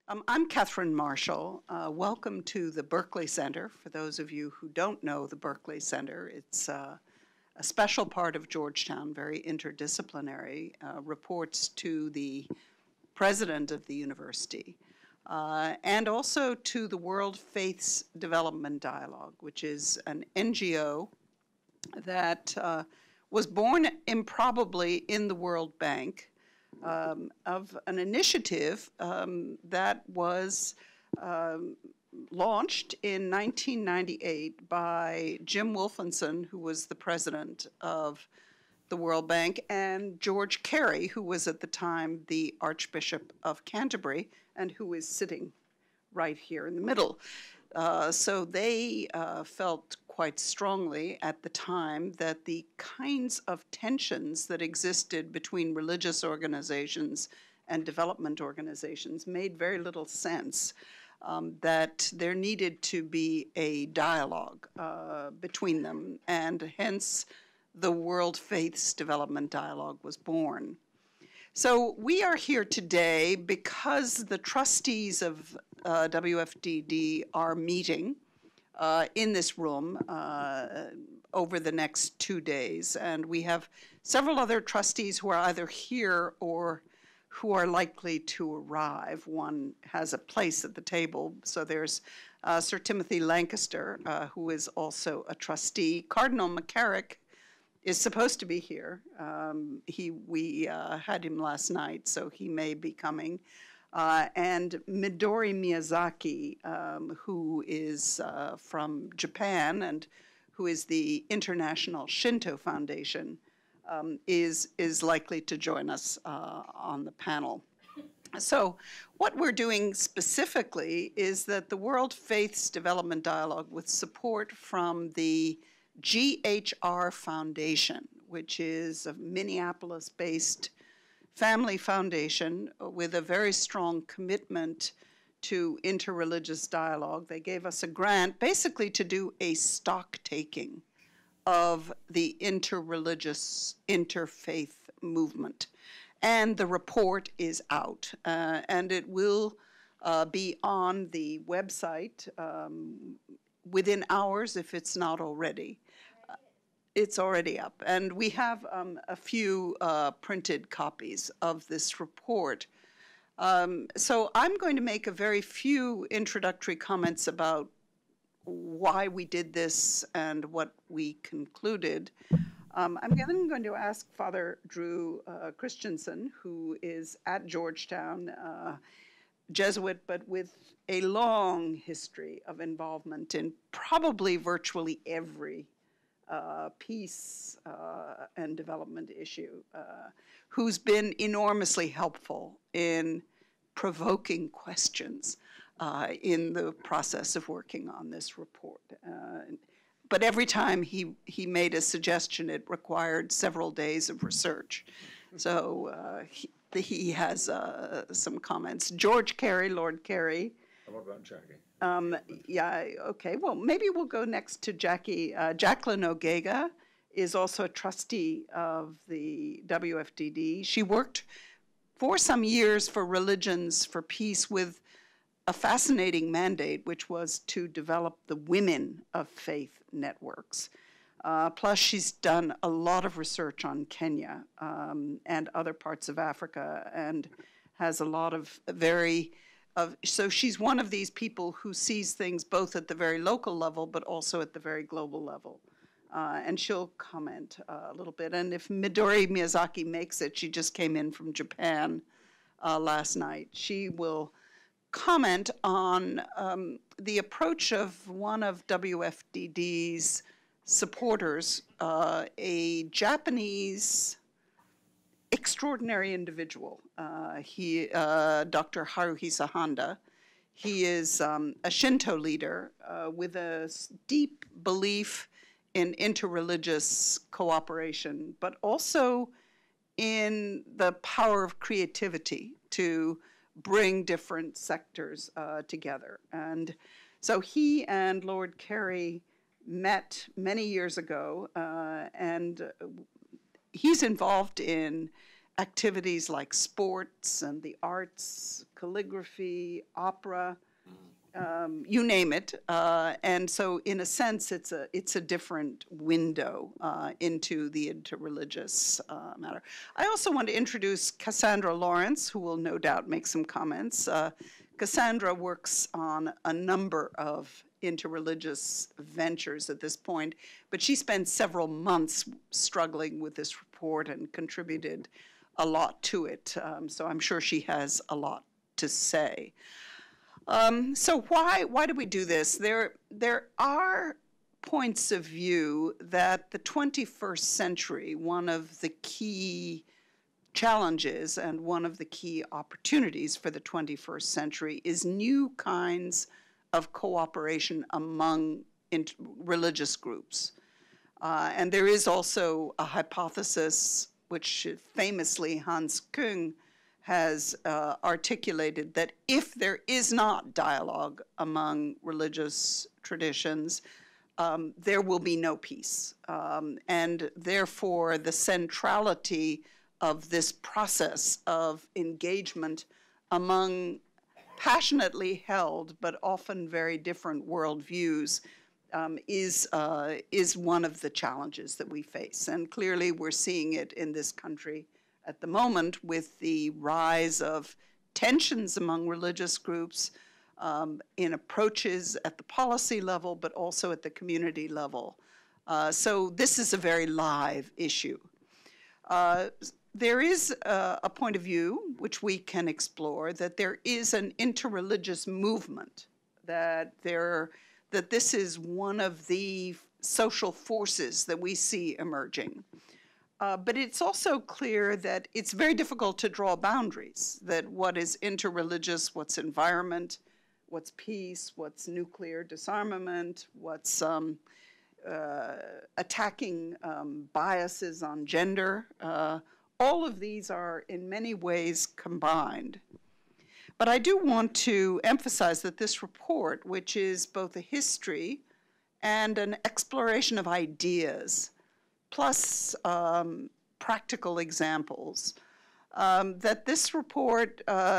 I'm Catherine Marshall. Welcome to the Berkley Center. For those of you who don't know the Berkley Center, it's a special part of Georgetown, very interdisciplinary, reports to the president of the university, and also to the World Faiths Development Dialogue, which is an NGO that was born improbably in the World Bank, of an initiative that was launched in 1998 by Jim Wolfenson, who was the president of the World Bank, and George Carey, who was at the time the Archbishop of Canterbury, and who is sitting right here in the middle. So they felt quite strongly at the time that the kinds of tensions that existed between religious organizations and development organizations made very little sense, that there needed to be a dialogue between them, and hence the World Faiths Development Dialogue was born. So we are here today because the trustees of WFDD are meeting in this room over the next 2 days. And we have several other trustees who are either here or who are likely to arrive. One has a place at the table. So there's Sir Timothy Lancaster, who is also a trustee. Cardinal McCarrick is supposed to be here. We had him last night, so he may be coming. And Midori Miyazaki, who is from Japan and who is the International Shinto Foundation, is likely to join us on the panel. So what we're doing specifically is that the World Faiths Development Dialogue, with support from the GHR Foundation, which is a Minneapolis-based family foundation with a very strong commitment to interreligious dialogue. They gave us a grant basically to do a stock taking of the interreligious, interfaith movement. And the report is out, and it will be on the website within hours if it's not already. It's already up, and we have a few printed copies of this report. So I'm going to make a very few introductory comments about why we did this and what we concluded. I'm then going to ask Father Drew Christensen, who is at Georgetown, Jesuit, but with a long history of involvement in probably virtually every peace and development issue, who's been enormously helpful in provoking questions in the process of working on this report. But every time he made a suggestion, it required several days of research. So he has some comments. George Carey, Lord Carey. And what about Jackie? Yeah, okay. Well, maybe we'll go next to Jackie. Jacqueline Ogega is also a trustee of the WFDD. She worked for some years for Religions for Peace with a fascinating mandate, which was to develop the Women of Faith networks. Plus, she's done a lot of research on Kenya and other parts of Africa, and has a lot of so she's one of these people who sees things both at the very local level, but also at the very global level. And she'll comment a little bit. And if Midori Miyazaki makes it, she just came in from Japan last night, she will comment on the approach of one of WFDD's supporters, a Japanese extraordinary individual. Dr. Haruhisa Handa. He is a Shinto leader with a deep belief in interreligious cooperation, but also in the power of creativity to bring different sectors together. And so he and Lord Carey met many years ago, and he's involved in activities like sports and the arts, calligraphy, opera, you name it. And so in a sense, it's a different window into the interreligious matter. I also want to introduce Cassandra Lawrence, who will no doubt make some comments. Cassandra works on a number of interreligious ventures at this point, but she spent several months struggling with this report and contributed a lot to it. So I'm sure she has a lot to say. So why do we do this? There are points of view that the 21st century, one of the key challenges and one of the key opportunities for the 21st century is new kinds of cooperation among religious groups. And there is also a hypothesis, which famously Hans Küng has articulated, that if there is not dialogue among religious traditions, there will be no peace. And therefore, the centrality of this process of engagement among passionately held but often very different worldviews is one of the challenges that we face. And clearly we're seeing it in this country at the moment with the rise of tensions among religious groups in approaches at the policy level, but also at the community level. So this is a very live issue. There is a point of view which we can explore, that there is an interreligious movement, that this is one of the social forces that we see emerging. But it's also clear that it's very difficult to draw boundaries, that what is interreligious, what's environment, what's peace, what's nuclear disarmament, what's attacking biases on gender. All of these are in many ways combined. But I do want to emphasize that this report, which is both a history and an exploration of ideas, plus practical examples, that this report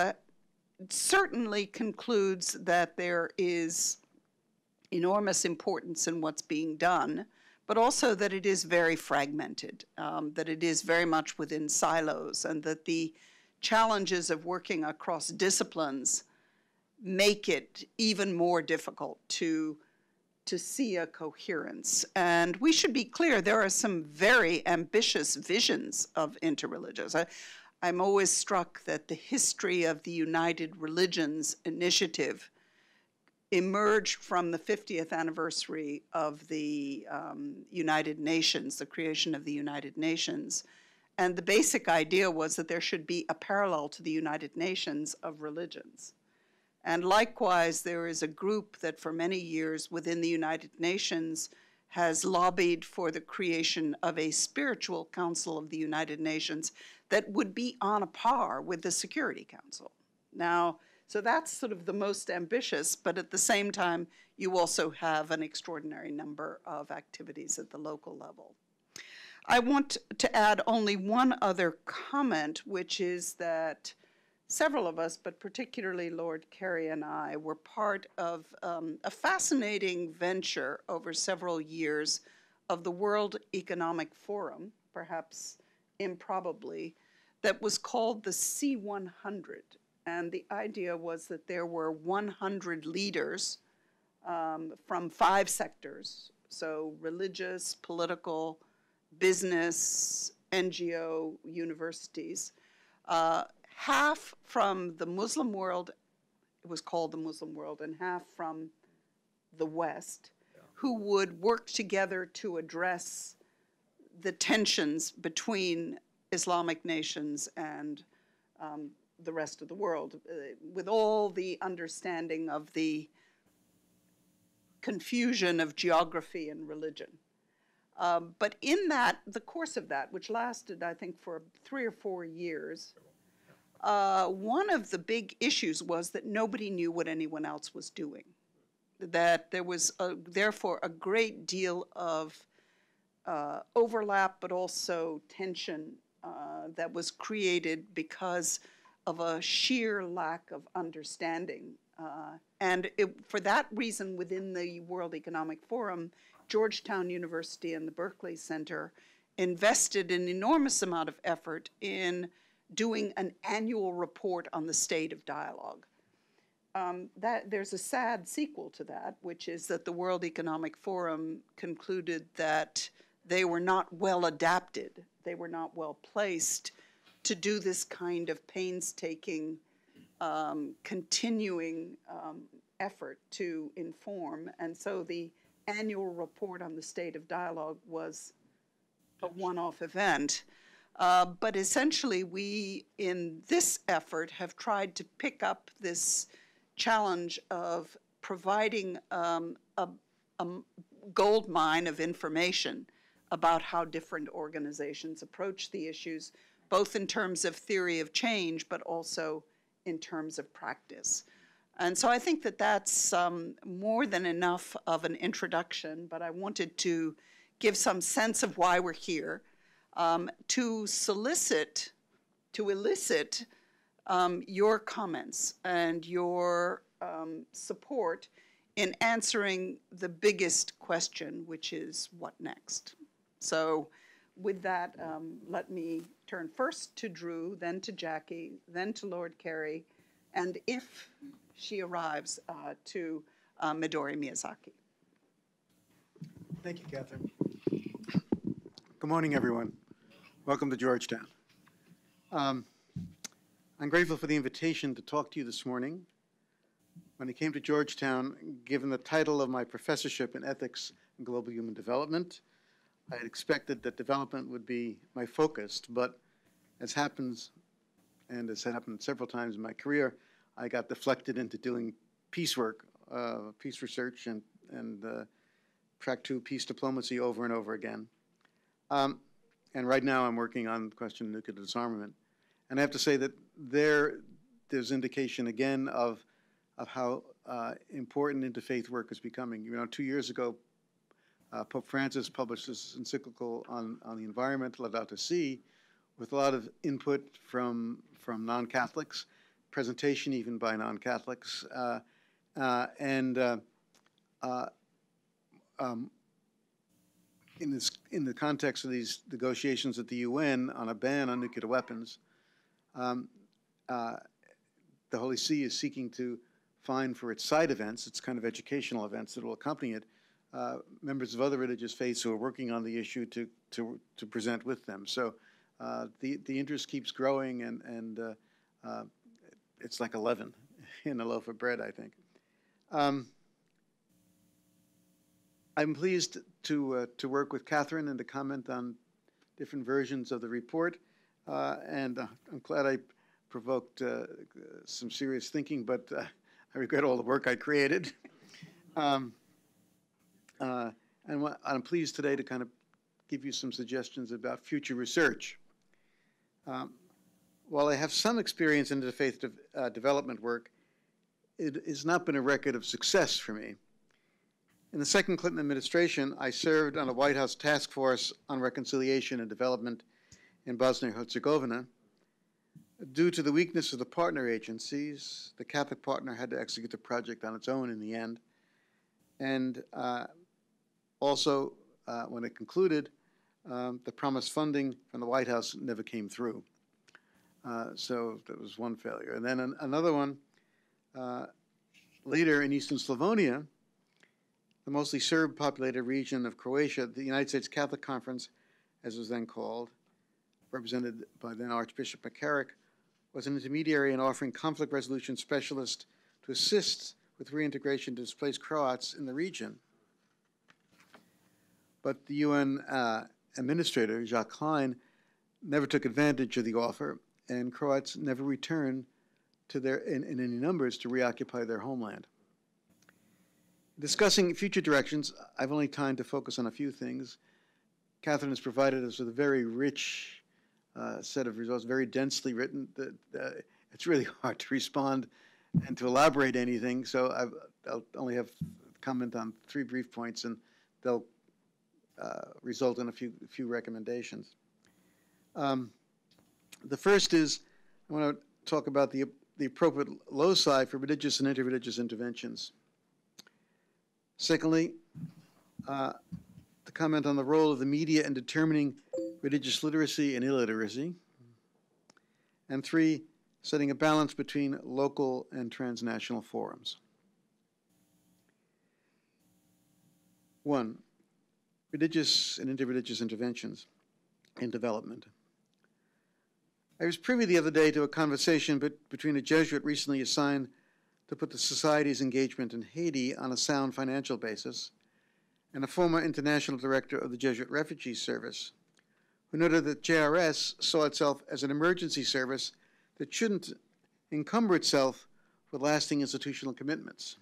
certainly concludes that there is enormous importance in what's being done, but also that it is very fragmented, that it is very much within silos, and that the challenges of working across disciplines make it even more difficult to see a coherence. And we should be clear, there are some very ambitious visions of interreligious. I'm always struck that the history of the United Religions initiative emerged from the 50th anniversary of the United Nations, the creation of the United Nations. And the basic idea was that there should be a parallel to the United Nations of religions. And likewise, there is a group that for many years within the United Nations has lobbied for the creation of a spiritual council of the United Nations that would be on a par with the Security Council. Now, so that's sort of the most ambitious, but at the same time, you also have an extraordinary number of activities at the local level. I want to add only one other comment, which is that several of us, but particularly Lord Kerry and I, were part of a fascinating venture over several years of the World Economic Forum, perhaps improbably, that was called the C100. And the idea was that there were 100 leaders from 5 sectors, so religious, political, business, NGO, universities, half from the Muslim world, it was called the Muslim world, and half from the West, who would work together to address the tensions between Islamic nations and the rest of the world, with all the understanding of the confusion of geography and religion. But in the course of that, which lasted, I think, for 3 or 4 years, one of the big issues was that nobody knew what anyone else was doing, that there was, therefore, a great deal of overlap, but also tension that was created because of a sheer lack of understanding. For that reason, within the World Economic Forum, Georgetown University and the Berkley Center invested an enormous amount of effort in doing an annual report on the state of dialogue. There's a sad sequel to that, which is that the World Economic Forum concluded that they were not well adapted, they were not well placed to do this kind of painstaking, continuing effort to inform. And so the annual report on the state of dialogue was a one-off event. But essentially, we, in this effort, have tried to pick up this challenge of providing a gold mine of information about how different organizations approach the issues, both in terms of theory of change, but also in terms of practice. And so I think that that's more than enough of an introduction, but I wanted to give some sense of why we're here, to elicit your comments and your support in answering the biggest question, which is what next? So with that, let me turn first to Drew, then to Jackie, then to Lord Carey, and if she arrives, to Midori Miyazaki. Thank you, Catherine. Good morning, everyone. Welcome to Georgetown. I'm grateful for the invitation to talk to you this morning. When I came to Georgetown, given the title of my professorship in ethics and global human development, I had expected that development would be my focus, but as happens, and as happened several times in my career, I got deflected into doing peace work, peace research, and track 2 peace diplomacy over and over again. And right now I'm working on the question of nuclear disarmament. And I have to say that there's indication again of how important interfaith work is becoming. You know, 2 years ago, Pope Francis published this encyclical on the environment, Laudato Si, with a lot of input from non-Catholics, presentation even by non-Catholics, in the context of these negotiations at the UN on a ban on nuclear weapons, the Holy See is seeking to find for its side events, its kind of educational events that will accompany it, members of other religious faiths who are working on the issue to present with them. So the interest keeps growing, and it's like 11 in a loaf of bread, I think. I'm pleased to work with Catherine and to comment on different versions of the report, and I'm glad I provoked some serious thinking, but I regret all the work I created. And I'm pleased today to kind of give you some suggestions about future research. While I have some experience in interfaith development work, it has not been a record of success for me. In the second Clinton administration, I served on a White House task force on reconciliation and development in Bosnia and Herzegovina. Due to the weakness of the partner agencies, the Catholic partner had to execute the project on its own in the end. And also, when it concluded, the promised funding from the White House never came through. So that was one failure. And then another one, later in Eastern Slavonia, the mostly Serb-populated region of Croatia, the United States Catholic Conference, as it was then called, represented by then Archbishop McCarrick, was an intermediary in offering conflict resolution specialists to assist with reintegration of displaced Croats in the region. But the UN administrator, Jacques Klein, never took advantage of the offer, and Croats never returned to in any numbers to reoccupy their homeland. Discussing future directions, I've only time to focus on a few things. Catherine has provided us with a very rich set of results, very densely written. It's really hard to respond and to elaborate anything, so I'll only have comment on 3 brief points, and they'll result in a few recommendations. The first is, I want to talk about the appropriate loci for religious and interreligious interventions. Secondly, to comment on the role of the media in determining religious literacy and illiteracy. And three, setting a balance between local and transnational forums. 1, religious and interreligious interventions in development. I was privy the other day to a conversation between a Jesuit recently assigned to put the Society's engagement in Haiti on a sound financial basis, and a former international director of the Jesuit Refugee Service, who noted that JRS saw itself as an emergency service that shouldn't encumber itself with lasting institutional commitments.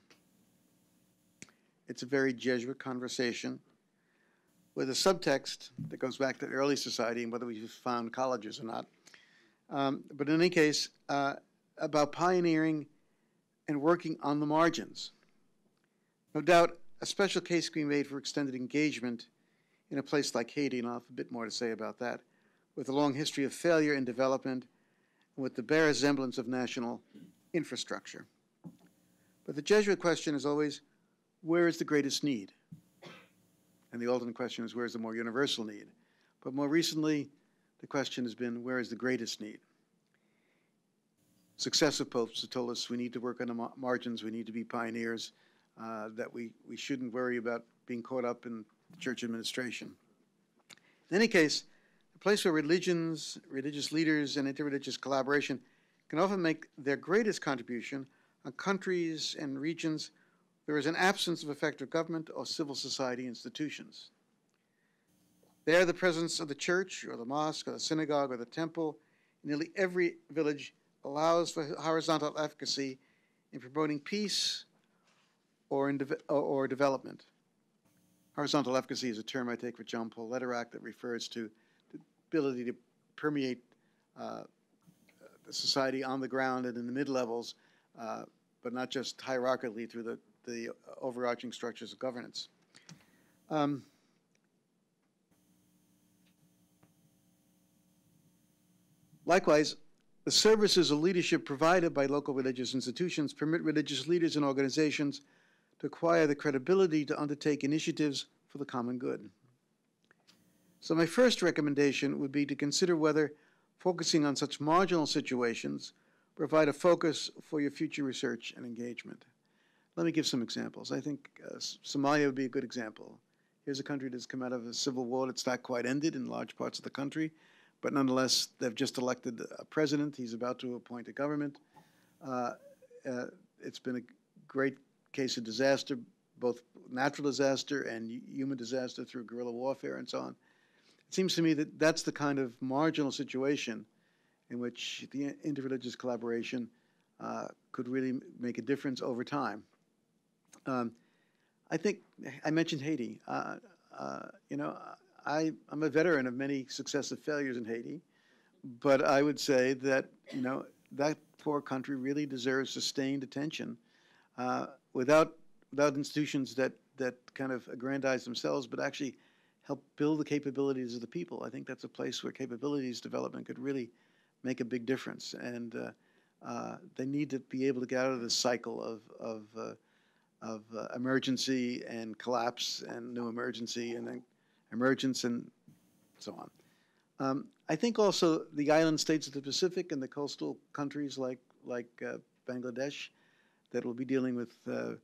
It's a very Jesuit conversation with a subtext that goes back to the early society and whether we found colleges or not. But in any case, about pioneering and working on the margins. No doubt, a special case can be made for extended engagement in a place like Haiti, and I'll have a bit more to say about that, with a long history of failure in development and with the bare resemblance of national infrastructure. But the Jesuit question is always, where is the greatest need? And the ultimate question is, where is the more universal need? But more recently, the question has been, where is the greatest need? Successive popes have told us we need to work on the margins, we need to be pioneers, that we shouldn't worry about being caught up in church administration. In any case, the place where religions, religious leaders, and interreligious collaboration can often make their greatest contribution on countries and regions there is an absence of effective government or civil society institutions. There, the presence of the church or the mosque or the synagogue or the temple in nearly every village allows for horizontal efficacy in promoting peace or development. Horizontal efficacy is a term I take for John Paul Lederach that refers to the ability to permeate the society on the ground and in the mid-levels, but not just hierarchically through the overarching structures of governance. Likewise, the services of leadership provided by local religious institutions permit religious leaders and organizations to acquire the credibility to undertake initiatives for the common good. So my first recommendation would be to consider whether focusing on such marginal situations provide a focus for your future research and engagement. Let me give some examples. I think Somalia would be a good example. Here's a country that's come out of a civil war that's not quite ended in large parts of the country, but nonetheless, they've just elected a president. He's about to appoint a government. It's been a great case of disaster, both natural disaster and human disaster through guerrilla warfare and so on. It seems to me that that's the kind of marginal situation in which the interreligious collaboration could really make a difference over time. I think I mentioned Haiti. You know, I'm a veteran of many successive failures in Haiti, but I would say that, you know, that poor country really deserves sustained attention without institutions that kind of aggrandize themselves, but actually help build the capabilities of the people. I think that's a place where capabilities development could really make a big difference, and they need to be able to get out of this cycle of emergency and collapse and new emergency and then emergence and so on. I think also the island states of the Pacific and the coastal countries like Bangladesh that will be dealing with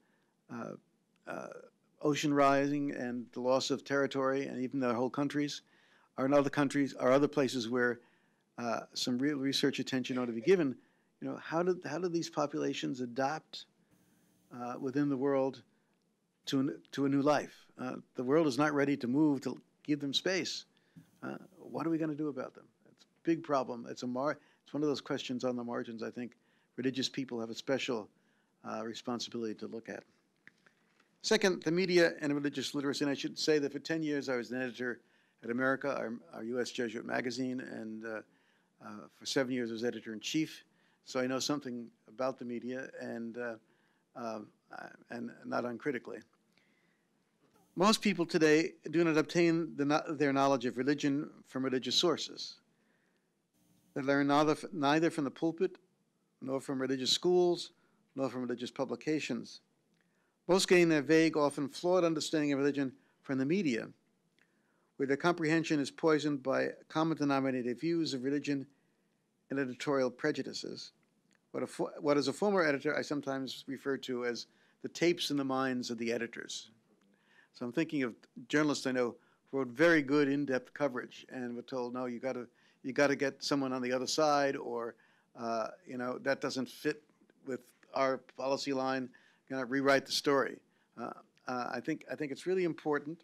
ocean rising and the loss of territory and even their whole countries are other places where some real research attention ought to be given. You know, how do these populations adapt within the world to a new life? The world is not ready to move to give them space. What are we going to do about them? It's a big problem. It's one of those questions on the margins I think religious people have a special responsibility to look at. Second, the media and religious literacy. And I should say that for 10 years I was an editor at America, our U.S. Jesuit magazine, and for 7 years I was editor-in-chief. So I know something about the media and not uncritically. Most people today do not obtain their knowledge of religion from religious sources. They learn neither from the pulpit, nor from religious schools, nor from religious publications. Most gain their vague, often flawed understanding of religion from the media, where their comprehension is poisoned by common denominator views of religion and editorial prejudices. What as a former editor I sometimes refer to as the tapes in the minds of the editors. So I'm thinking of journalists I know who wrote very good in-depth coverage and were told, no, you got to get someone on the other side, or that doesn't fit with our policy line. You got to rewrite the story. I think it's really important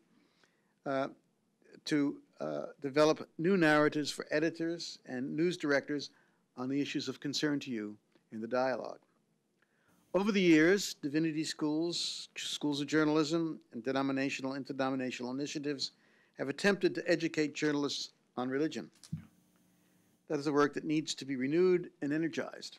to develop new narratives for editors and news directors on the issues of concern to you in the dialogue. Over the years, divinity schools, schools of journalism, and denominational, interdenominational initiatives have attempted to educate journalists on religion. That is a work that needs to be renewed and energized.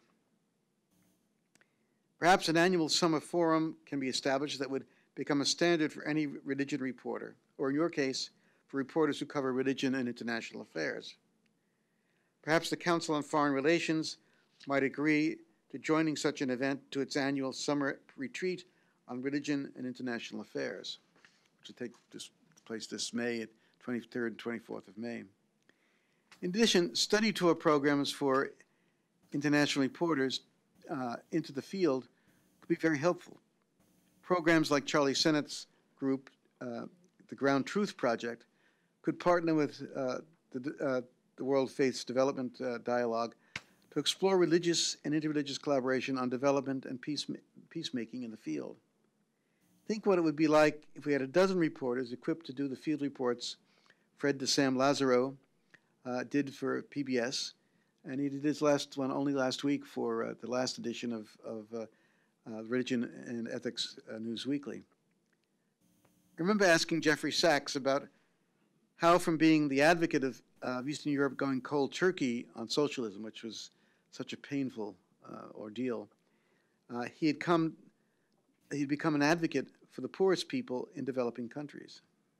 Perhaps an annual summer forum can be established that would become a standard for any religion reporter, or in your case, for reporters who cover religion and international affairs. Perhaps the Council on Foreign Relations might agree to joining such an event to its annual summer retreat on religion and international affairs, which will take place this May, 23rd and 24th of May. In addition, study tour programs for international reporters into the field could be very helpful. Programs like Charlie Sennett's group, the Ground Truth Project, could partner with the World Faiths Development Dialogue to explore religious and interreligious collaboration on development and peacemaking in the field. Think what it would be like if we had a dozen reporters equipped to do the field reports Fred de Sam Lazaro did for PBS, and he did his last one only last week for the last edition of Religion and Ethics News Weekly. I remember asking Jeffrey Sachs about how, from being the advocate of Eastern Europe going cold turkey on socialism, which was such a painful ordeal, he'd become an advocate for the poorest people in developing countries.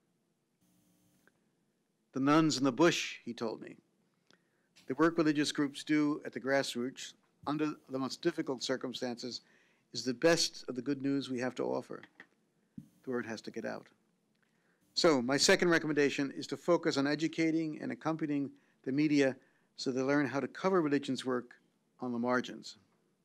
The nuns in the bush, he told me, the work religious groups do at the grassroots under the most difficult circumstances is the best of the good news we have to offer. The word has to get out. So my second recommendation is to focus on educating and accompanying the media so they learn how to cover religion's work on the margins.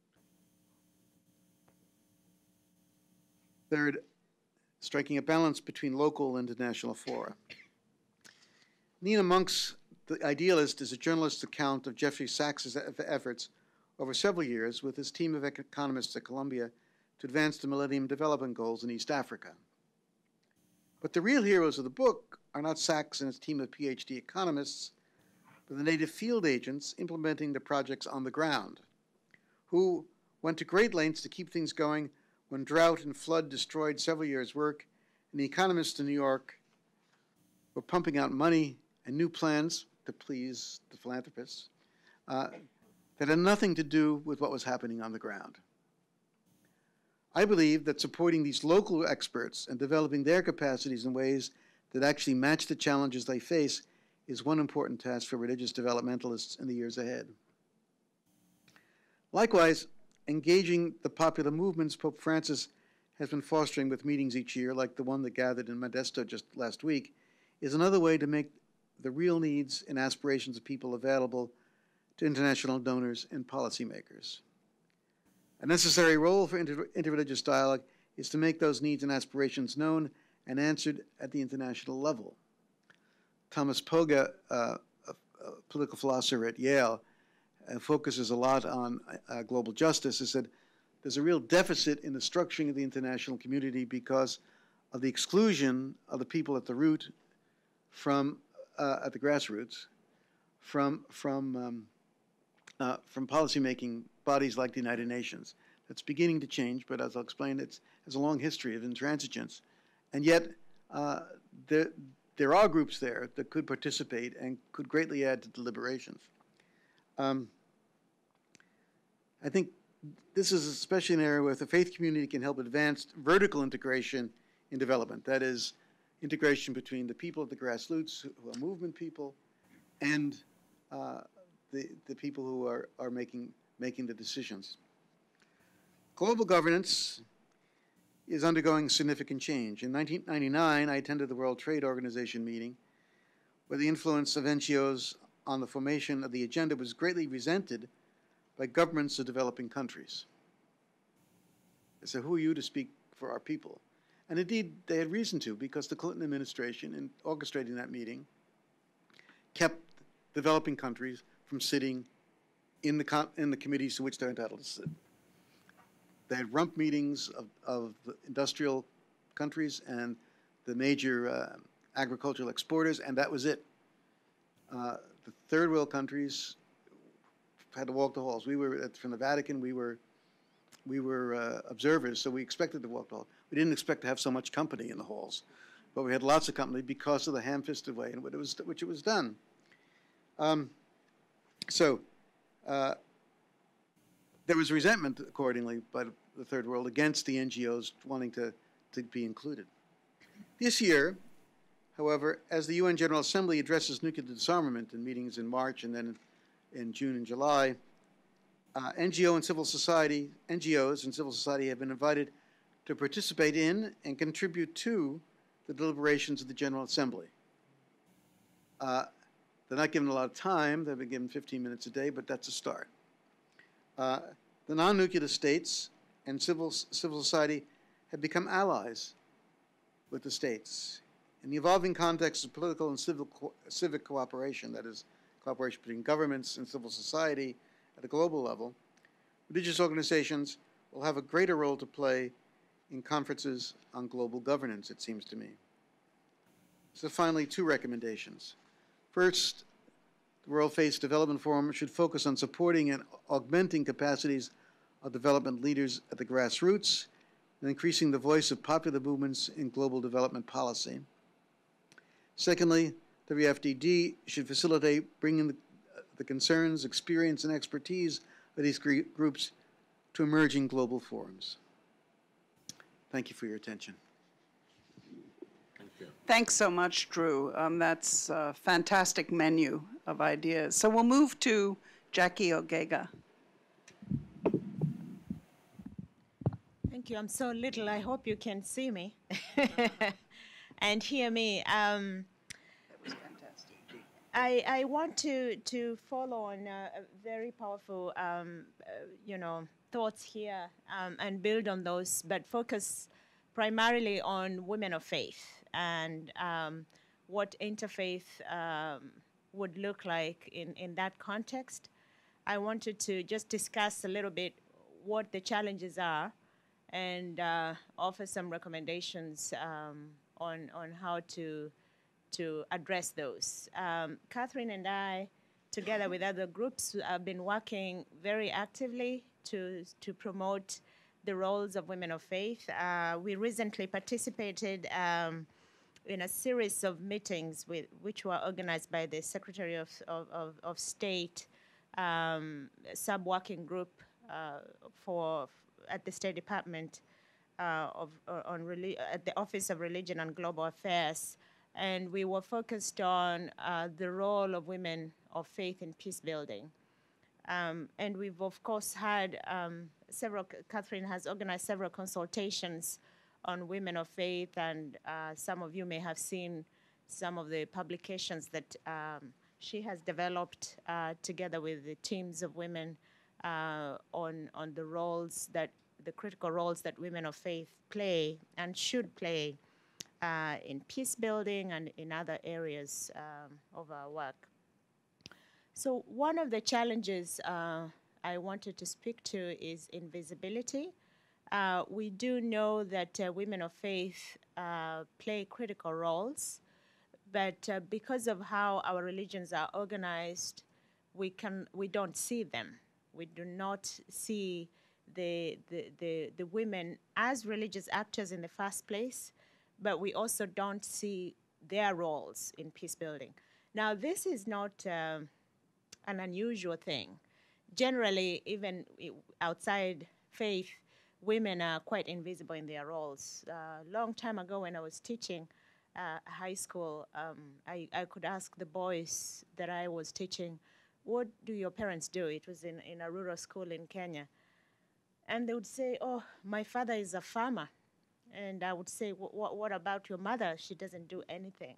Third, striking a balance between local and international fora. Nina Monk's The Idealist is a journalist's account of Jeffrey Sachs' efforts over several years with his team of economists at Columbia to advance the Millennium Development Goals in East Africa. But the real heroes of the book are not Sachs and his team of PhD economists, but the native field agents implementing the projects on the ground, who went to great lengths to keep things going when drought and flood destroyed several years' work, and the economists in New York were pumping out money and new plans to please the philanthropists that had nothing to do with what was happening on the ground. I believe that supporting these local experts and developing their capacities in ways that actually match the challenges they face is one important task for religious developmentalists in the years ahead. Likewise, engaging the popular movements Pope Francis has been fostering with meetings each year, like the one that gathered in Modesto just last week, is another way to make the real needs and aspirations of people available to international donors and policymakers. A necessary role for interreligious dialogue is to make those needs and aspirations known and answered at the international level. Thomas Poga, a political philosopher at Yale, focuses a lot on global justice, has said there's a real deficit in the structuring of the international community because of the exclusion of the people at the root at the grassroots from policymaking bodies like the United Nations. That's beginning to change, but as I'll explain, it has a long history of intransigence. And yet, there are groups there that could participate and could greatly add to deliberations. I think this is especially an area where the faith community can help advance vertical integration in development. That is, integration between the people at the grassroots, who are movement people, and the people who are making the decisions. Global governance is undergoing significant change. In 1999, I attended the World Trade Organization meeting, where the influence of NGOs on the formation of the agenda was greatly resented by governments of developing countries. They said, who are you to speak for our people? And indeed, they had reason to, because the Clinton administration, in orchestrating that meeting, kept developing countries from sitting in the committees to which they're entitled to sit. They had rump meetings of the industrial countries and the major agricultural exporters, and that was it. The third world countries had to walk the halls. We were from the Vatican. We were observers, so we expected to walk the halls. We didn't expect to have so much company in the halls, but we had lots of company because of the ham-fisted way in which it was done. There was resentment, accordingly, by the third world against the NGOs wanting to be included. This year, however, as the UN General Assembly addresses nuclear disarmament in meetings in March and then in June and July, NGOs and civil society have been invited to participate in and contribute to the deliberations of the General Assembly. They're not given a lot of time. They've been given 15 minutes a day, but that's a start. The non-nuclear states and civil society have become allies with the states. In the evolving context of political and civic cooperation, that is, cooperation between governments and civil society at a global level, religious organizations will have a greater role to play in conferences on global governance, it seems to me. So finally, two recommendations. First, the World Faith's Development Forum should focus on supporting and augmenting capacities of development leaders at the grassroots and increasing the voice of popular movements in global development policy. Secondly, WFDD should facilitate bringing the concerns, experience, and expertise of these groups to emerging global forums. Thank you for your attention. Thank you. Thanks so much, Drew. That's a fantastic menu of ideas. So we'll move to Jackie Ogega. Thank you. I'm so little. I hope you can see me and hear me. That was fantastic. I want to follow on very powerful, thoughts here and build on those, but focus primarily on women of faith and what interfaith would look like in that context. I wanted to just discuss a little bit what the challenges are and offer some recommendations on how to address those. Catherine and I, together with other groups, have been working very actively to promote the roles of women of faith. We recently participated in a series of meetings which were organized by the Secretary of State sub-working group at the State Department at the Office of Religion and Global Affairs. And we were focused on the role of women of faith in peace building. And we've, of course, had Catherine has organized several consultations on women of faith, and some of you may have seen some of the publications that she has developed together with the teams of women on the critical roles that women of faith play and should play in peace building and in other areas of our work. So one of the challenges I wanted to speak to is invisibility. We do know that women of faith play critical roles, but because of how our religions are organized, we don't see them. We do not see the women as religious actors in the first place, but we also don't see their roles in peace building. Now, this is not an unusual thing. Generally, even outside faith, women are quite invisible in their roles. A long time ago when I was teaching high school, I could ask the boys that I was teaching what do your parents do? It was in a rural school in Kenya. And they would say, oh, my father is a farmer. And I would say, what about your mother? She doesn't do anything.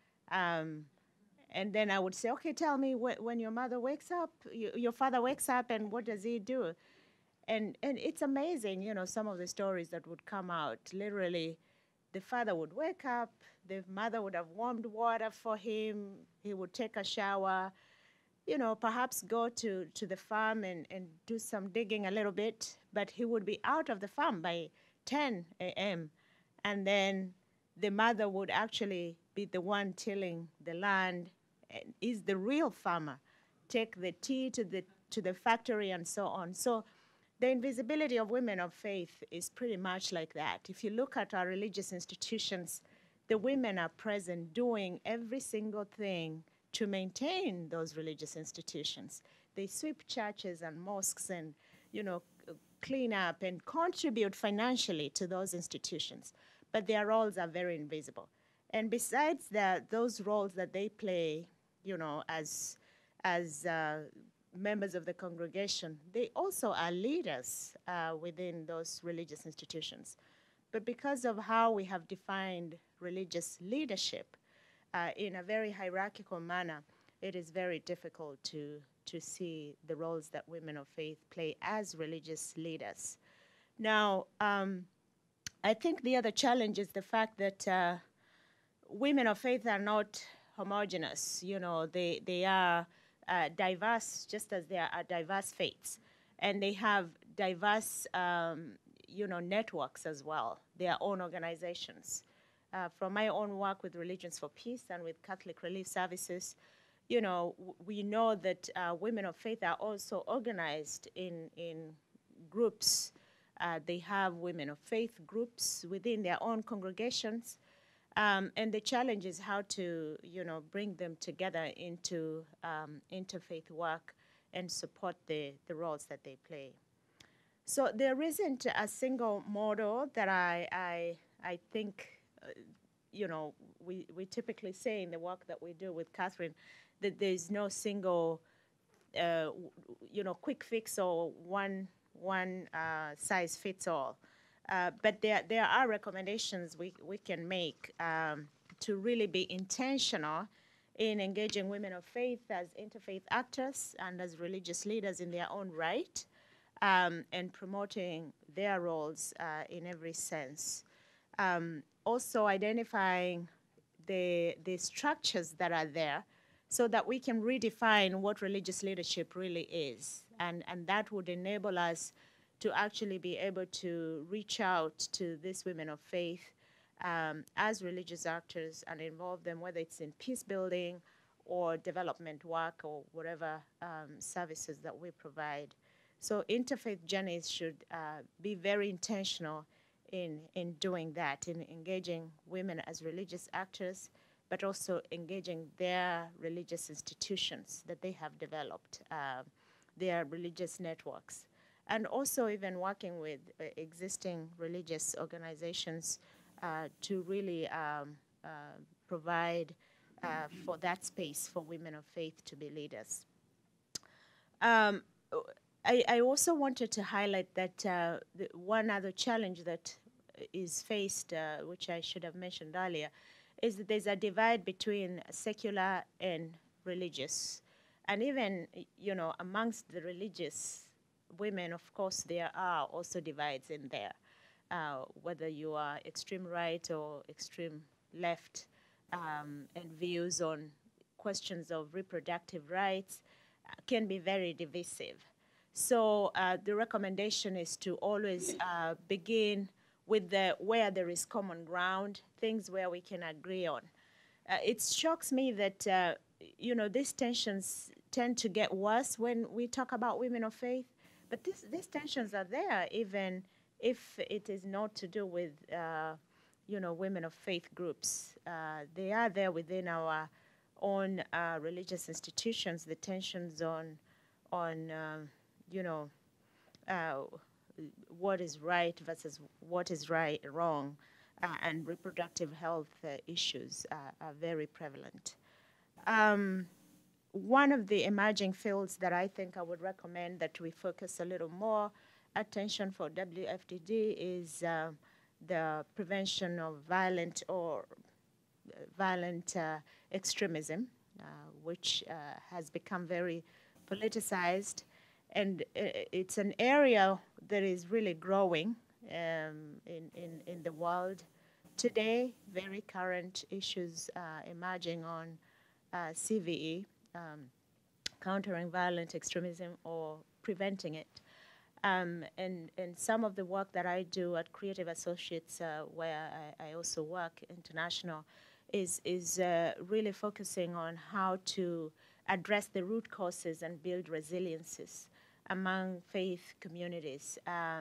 And then I would say, okay, tell me when your mother wakes up, your father wakes up, and what does he do? And it's amazing, you know, some of the stories that would come out. Literally, the father would wake up, the mother would have warmed water for him, he would take a shower, you know, perhaps go to the farm and do some digging a little bit, but he would be out of the farm by 10 a.m. And then the mother would actually be the one tilling the land, and is the real farmer, take the tea to the factory and so on. So the invisibility of women of faith is pretty much like that. If you look at our religious institutions, the women are present doing every single thing to maintain those religious institutions. They sweep churches and mosques and, you know, clean up and contribute financially to those institutions. But their roles are very invisible. And besides that, those roles that they play, you know, as members of the congregation, they also are leaders within those religious institutions. But because of how we have defined religious leadership in a very hierarchical manner, it is very difficult to see the roles that women of faith play as religious leaders. Now, I think the other challenge is the fact that women of faith are not homogeneous. You know, they are diverse, just as there are diverse faiths. And they have diverse, you know, networks as well, their own organizations. From my own work with Religions for Peace and with Catholic Relief Services, you know, we know that women of faith are also organized in groups. They have women of faith groups within their own congregations. And the challenge is how to, you know, bring them together into interfaith work and support the roles that they play. So there isn't a single model that I think, you know, we typically say in the work that we do with Catherine, that there's no single, you know, quick fix or one size fits all. But there are recommendations we can make to really be intentional in engaging women of faith as interfaith actors and as religious leaders in their own right, and promoting their roles in every sense. Also identifying the structures that are there so that we can redefine what religious leadership really is. And that would enable us to actually be able to reach out to these women of faith as religious actors and involve them, whether it's in peace building or development work or whatever services that we provide. So interfaith journeys should be very intentional in doing that, in engaging women as religious actors, but also engaging their religious institutions that they have developed, their religious networks. And also even working with existing religious organizations to really provide for that space for women of faith to be leaders. I also wanted to highlight that one other challenge that is faced, which I should have mentioned earlier, is that there's a divide between secular and religious. And even, you know, amongst the religious women, of course, there are also divides in there, whether you are extreme right or extreme left, and views on questions of reproductive rights can be very divisive. So the recommendation is to always begin with where there is common ground, things where we can agree on. It shocks me that, you know, these tensions tend to get worse when we talk about women of faith, but these tensions are there even if it is not to do with, you know, women of faith groups. They are there within our own religious institutions, the tensions on you know, what is right versus what is wrong, and reproductive health issues are very prevalent. one of the emerging fields that I think I would recommend that we focus a little more attention for WFDD is the prevention of violent extremism, which has become very politicized. And it's an area that is really growing in the world today. Very current issues emerging on CVE, countering violent extremism or preventing it. And some of the work that I do at Creative Associates, where I also work international, is really focusing on how to address the root causes and build resiliences among faith communities.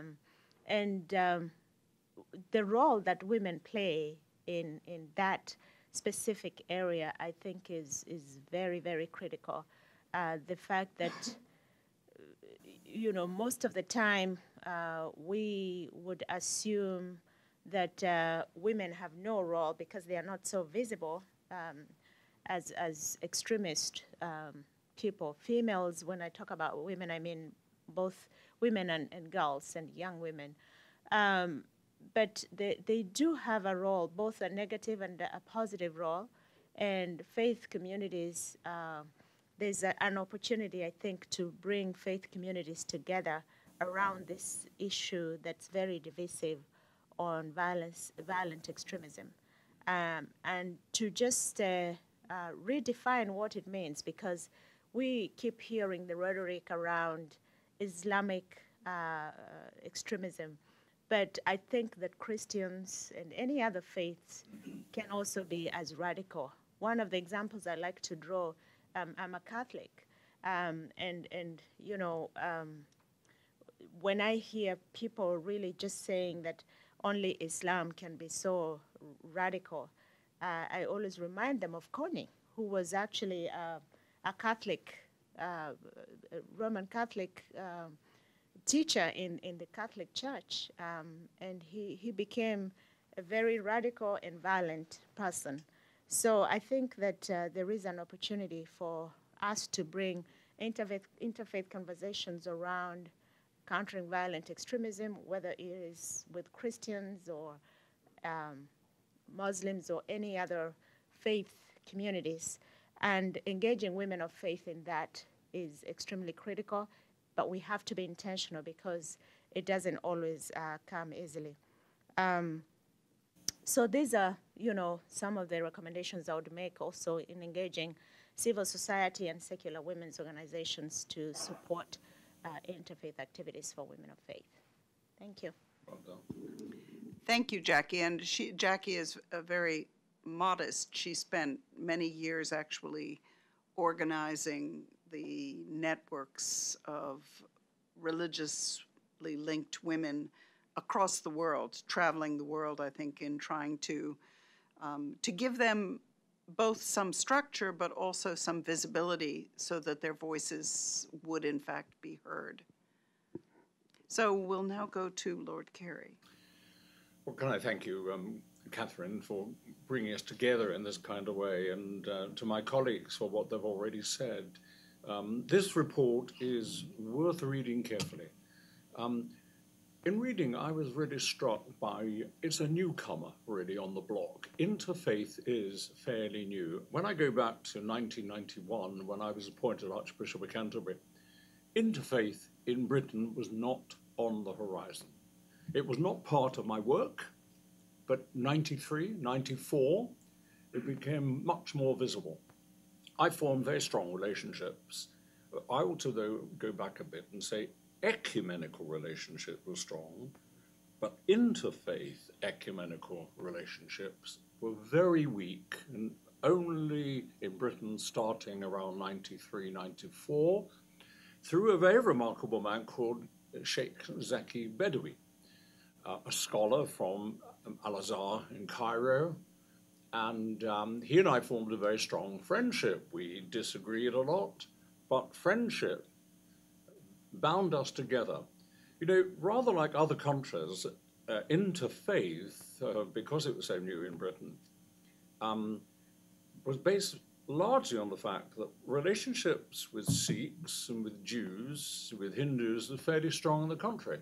The role that women play in that specific area, I think, is very, very critical. The fact that, you know, most of the time we would assume that women have no role because they are not so visible as extremist people. Females, when I talk about women, I mean both women and girls and young women. But they do have a role, both a negative and a positive role. And faith communities, there's an opportunity, I think, to bring faith communities together around this issue that's very divisive on violent extremism. And to just redefine what it means, because we keep hearing the rhetoric around Islamic extremism. But I think that Christians and any other faiths can also be as radical. One of the examples I like to draw, I'm a Catholic, and you know, when I hear people really just saying that only Islam can be so radical, I always remind them of Connie, who was actually a Catholic, Roman Catholic teacher in the Catholic Church, and he became a very radical and violent person. So I think that there is an opportunity for us to bring interfaith conversations around countering violent extremism, whether it is with Christians or Muslims or any other faith communities. And engaging women of faith in that is extremely critical. But we have to be intentional because it doesn't always come easily. So these are, you know, some of the recommendations I would make also in engaging civil society and secular women's organizations to support interfaith activities for women of faith. Thank you. Well done. Thank you, Jackie. And Jackie is very modest. She spent many years actually organizing the networks of religiously linked women across the world, traveling the world, I think, in trying to give them both some structure but also some visibility so that their voices would in fact be heard. So we'll now go to Lord Carey. Well, can I thank you, Catherine, for bringing us together in this kind of way, and to my colleagues for what they've already said. This report is worth reading carefully. In reading, I was really struck by, it's a newcomer really on the block. Interfaith is fairly new. When I go back to 1991, when I was appointed Archbishop of Canterbury, interfaith in Britain was not on the horizon. It was not part of my work, but 93, 94, it became much more visible. I formed very strong relationships. I also, though, go back a bit and say ecumenical relationships were strong, but interfaith ecumenical relationships were very weak, and only in Britain starting around 93, 94, through a very remarkable man called Sheikh Zaki Bedawi, a scholar from Al-Azhar in Cairo. And he and I formed a very strong friendship. We disagreed a lot, but friendship bound us together. You know, rather like other countries, interfaith, because it was so new in Britain, was based largely on the fact that relationships with Sikhs and with Jews, with Hindus, are fairly strong in the country.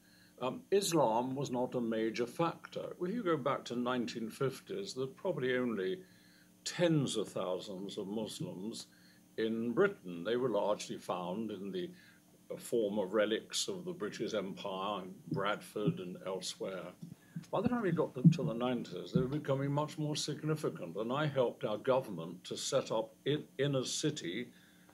Islam was not a major factor. If you go back to 1950s, there were probably only tens of thousands of Muslims in Britain. They were largely found in the former relics of the British Empire, in Bradford and elsewhere. By the time we got to the 90s, they were becoming much more significant, and I helped our government to set up inner city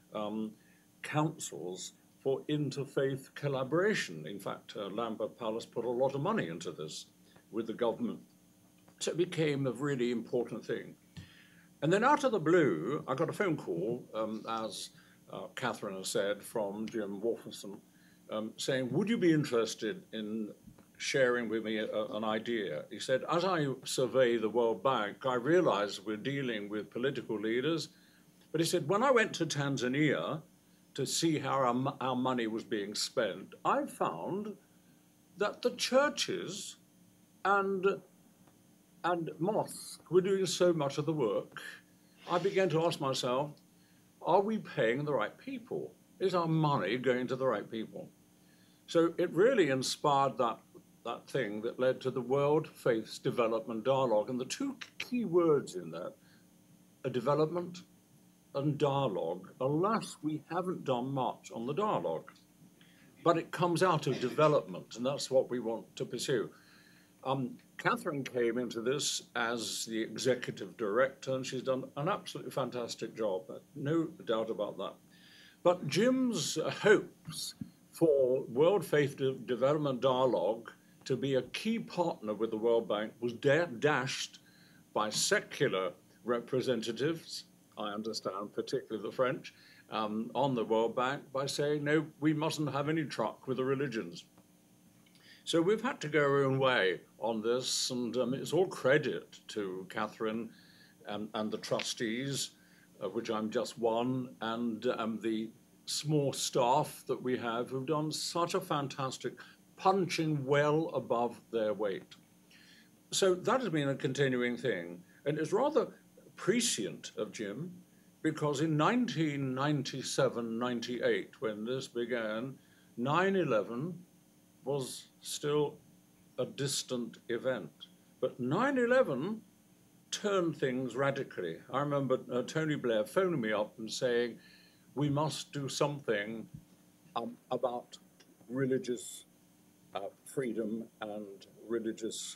councils for interfaith collaboration. In fact, Lambeth Palace put a lot of money into this with the government. So it became a really important thing. And then out of the blue, I got a phone call, as Catherine has said, from Jim Wolfenson, saying, would you be interested in sharing with me an idea? He said, as I survey the World Bank, I realize we're dealing with political leaders. But he said, when I went to Tanzania to see how our money was being spent, I found that the churches and mosques were doing so much of the work. I began to ask myself, are we paying the right people? Is our money going to the right people? So it really inspired that thing that led to the World Faiths Development Dialogue. And the two key words in that are development and dialogue. Alas, we haven't done much on the dialogue, but it comes out of development, and that's what we want to pursue. Catherine came into this as the executive director, and she's done an absolutely fantastic job, no doubt about that. But Jim's hopes for World Faith Development Dialogue to be a key partner with the World Bank was dashed by secular representatives, I understand, particularly the French, on the World Bank, by saying, no, we mustn't have any truck with the religions. So we've had to go our own way on this, and it's all credit to Catherine and the trustees, of which I'm just one, and the small staff that we have who've done such a fantastic, punching well above their weight. So that has been a continuing thing, and it's rather prescient of Jim, because in 1997-98, when this began, 9/11 was still a distant event. But 9/11 turned things radically. I remember Tony Blair phoning me up and saying, we must do something about religious freedom and religious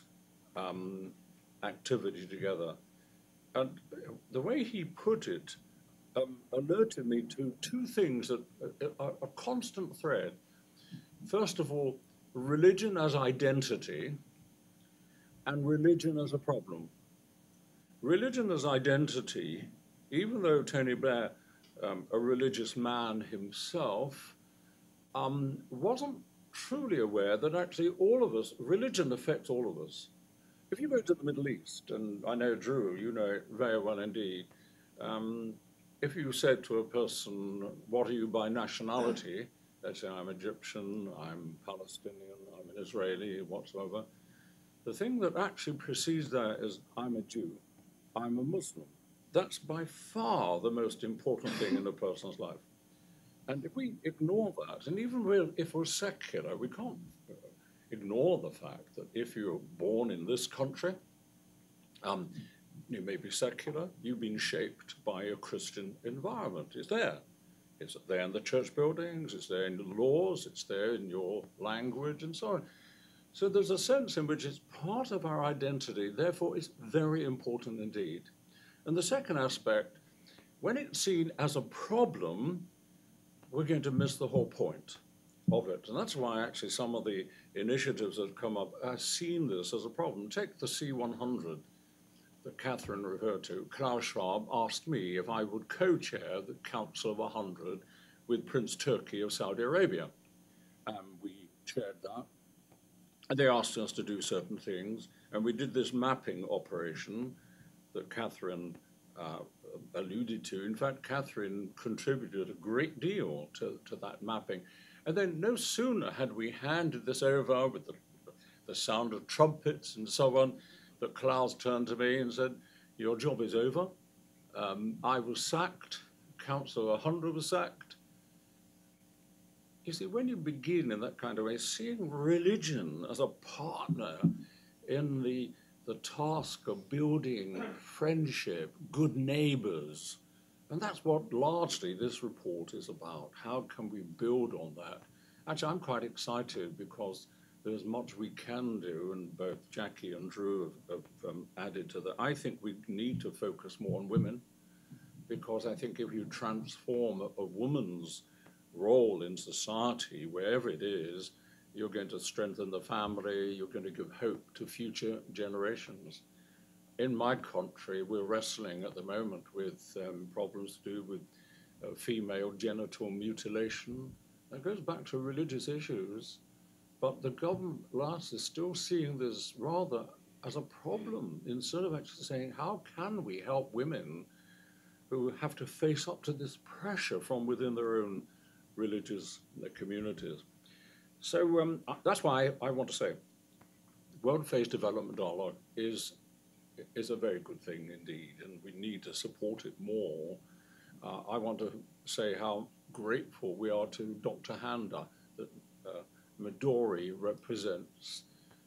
activity together. And the way he put it alerted me to two things that are a constant thread. First of all, religion as identity and religion as a problem. Religion as identity, even though Tony Blair, a religious man himself, wasn't truly aware that actually all of us, religion affects all of us. If you go to the Middle East, and I know Drew, you know it very well indeed, if you said to a person, what are you by nationality? They'd say, I'm Egyptian, I'm Palestinian, I'm an Israeli, whatsoever. The thing that actually precedes that is, I'm a Jew, I'm a Muslim. That's by far the most important thing in a person's life. And if we ignore that, and even if we're secular, we can't ignore the fact that if you're born in this country, you may be secular, you've been shaped by a Christian environment. It's there. It's there in the church buildings, it's there in the laws, it's there in your language, and so on. So there's a sense in which it's part of our identity, therefore it's very important indeed. And the second aspect, when it's seen as a problem, we're going to miss the whole point of it. And that's why actually some of the initiatives that have come up have seen this as a problem. Take the C100 that Catherine referred to. Klaus Schwab asked me if I would co-chair the Council of 100 with Prince Turki of Saudi Arabia. We chaired that. And they asked us to do certain things. And we did this mapping operation that Catherine alluded to. In fact, Catherine contributed a great deal to that mapping. And then no sooner had we handed this over with the sound of trumpets and so on, that Klaus turned to me and said, your job is over. I was sacked. Councillor Hunter was sacked. You see, when you begin in that kind of way, seeing religion as a partner in the task of building friendship, good neighbors, and that's what largely this report is about. How can we build on that? Actually, I'm quite excited because there's much we can do, and both Jackie and Drew have added to that. I think we need to focus more on women, because I think if you transform a woman's role in society, wherever it is, you're going to strengthen the family, you're going to give hope to future generations. In my country, we're wrestling at the moment with problems to do with female genital mutilation. That goes back to religious issues, but the government last is still seeing this rather as a problem, instead of actually saying, how can we help women who have to face up to this pressure from within their own religious communities. So that's why I want to say World Faith Development Dialogue is a very good thing indeed, and we need to support it more. I want to say how grateful we are to Dr. Handa that Midori represents.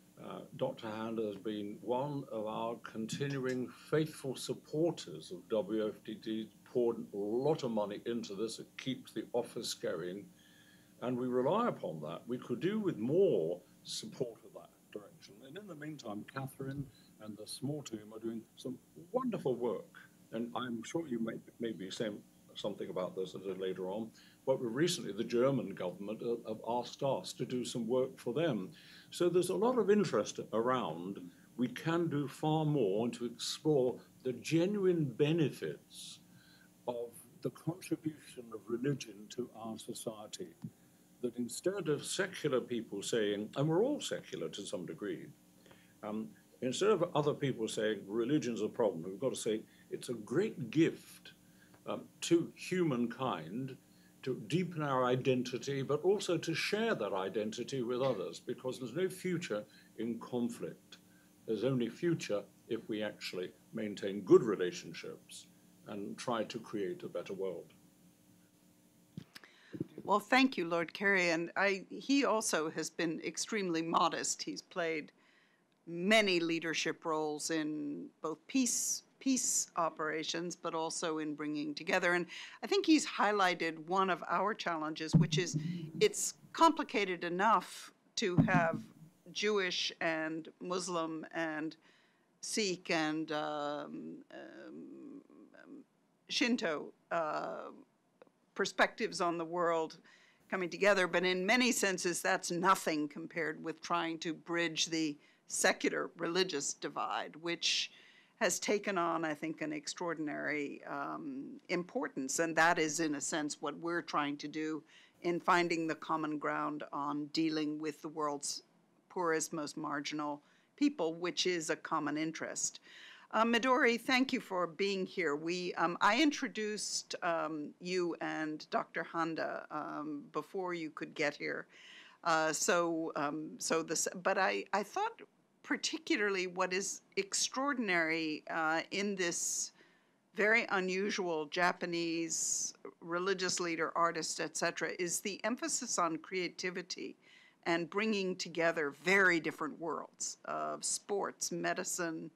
Dr. Handa has been one of our continuing faithful supporters of WFDD, poured a lot of money into this. It keeps the office going, and we rely upon that. We could do with more support of that direction. And in the meantime, Catherine and the small team are doing some wonderful work. And I'm sure you may be saying something about this a little later on, but recently the German government have asked us to do some work for them. So there's a lot of interest around. We can do far more to explore the genuine benefits of the contribution of religion to our society. That instead of secular people saying, and we're all secular to some degree, instead of other people saying religion's a problem, we've got to say it's a great gift to humankind to deepen our identity, but also to share that identity with others, because there's no future in conflict. There's only future if we actually maintain good relationships and try to create a better world. Well, thank you, Lord Carey. And he also has been extremely modest. He's played many leadership roles in both peace operations, but also in bringing together. And I think he's highlighted one of our challenges, which is it's complicated enough to have Jewish and Muslim and Sikh and Shinto perspectives on the world coming together, but in many senses that's nothing compared with trying to bridge the secular religious divide, which has taken on, I think, an extraordinary importance. And that is, in a sense, what we're trying to do in finding the common ground on dealing with the world's poorest, most marginal people, which is a common interest. Midori, thank you for being here. I introduced you and Dr. Handa before you could get here. But I thought particularly what is extraordinary in this very unusual Japanese religious leader, artist, etc., is the emphasis on creativity and bringing together very different worlds of sports, medicine,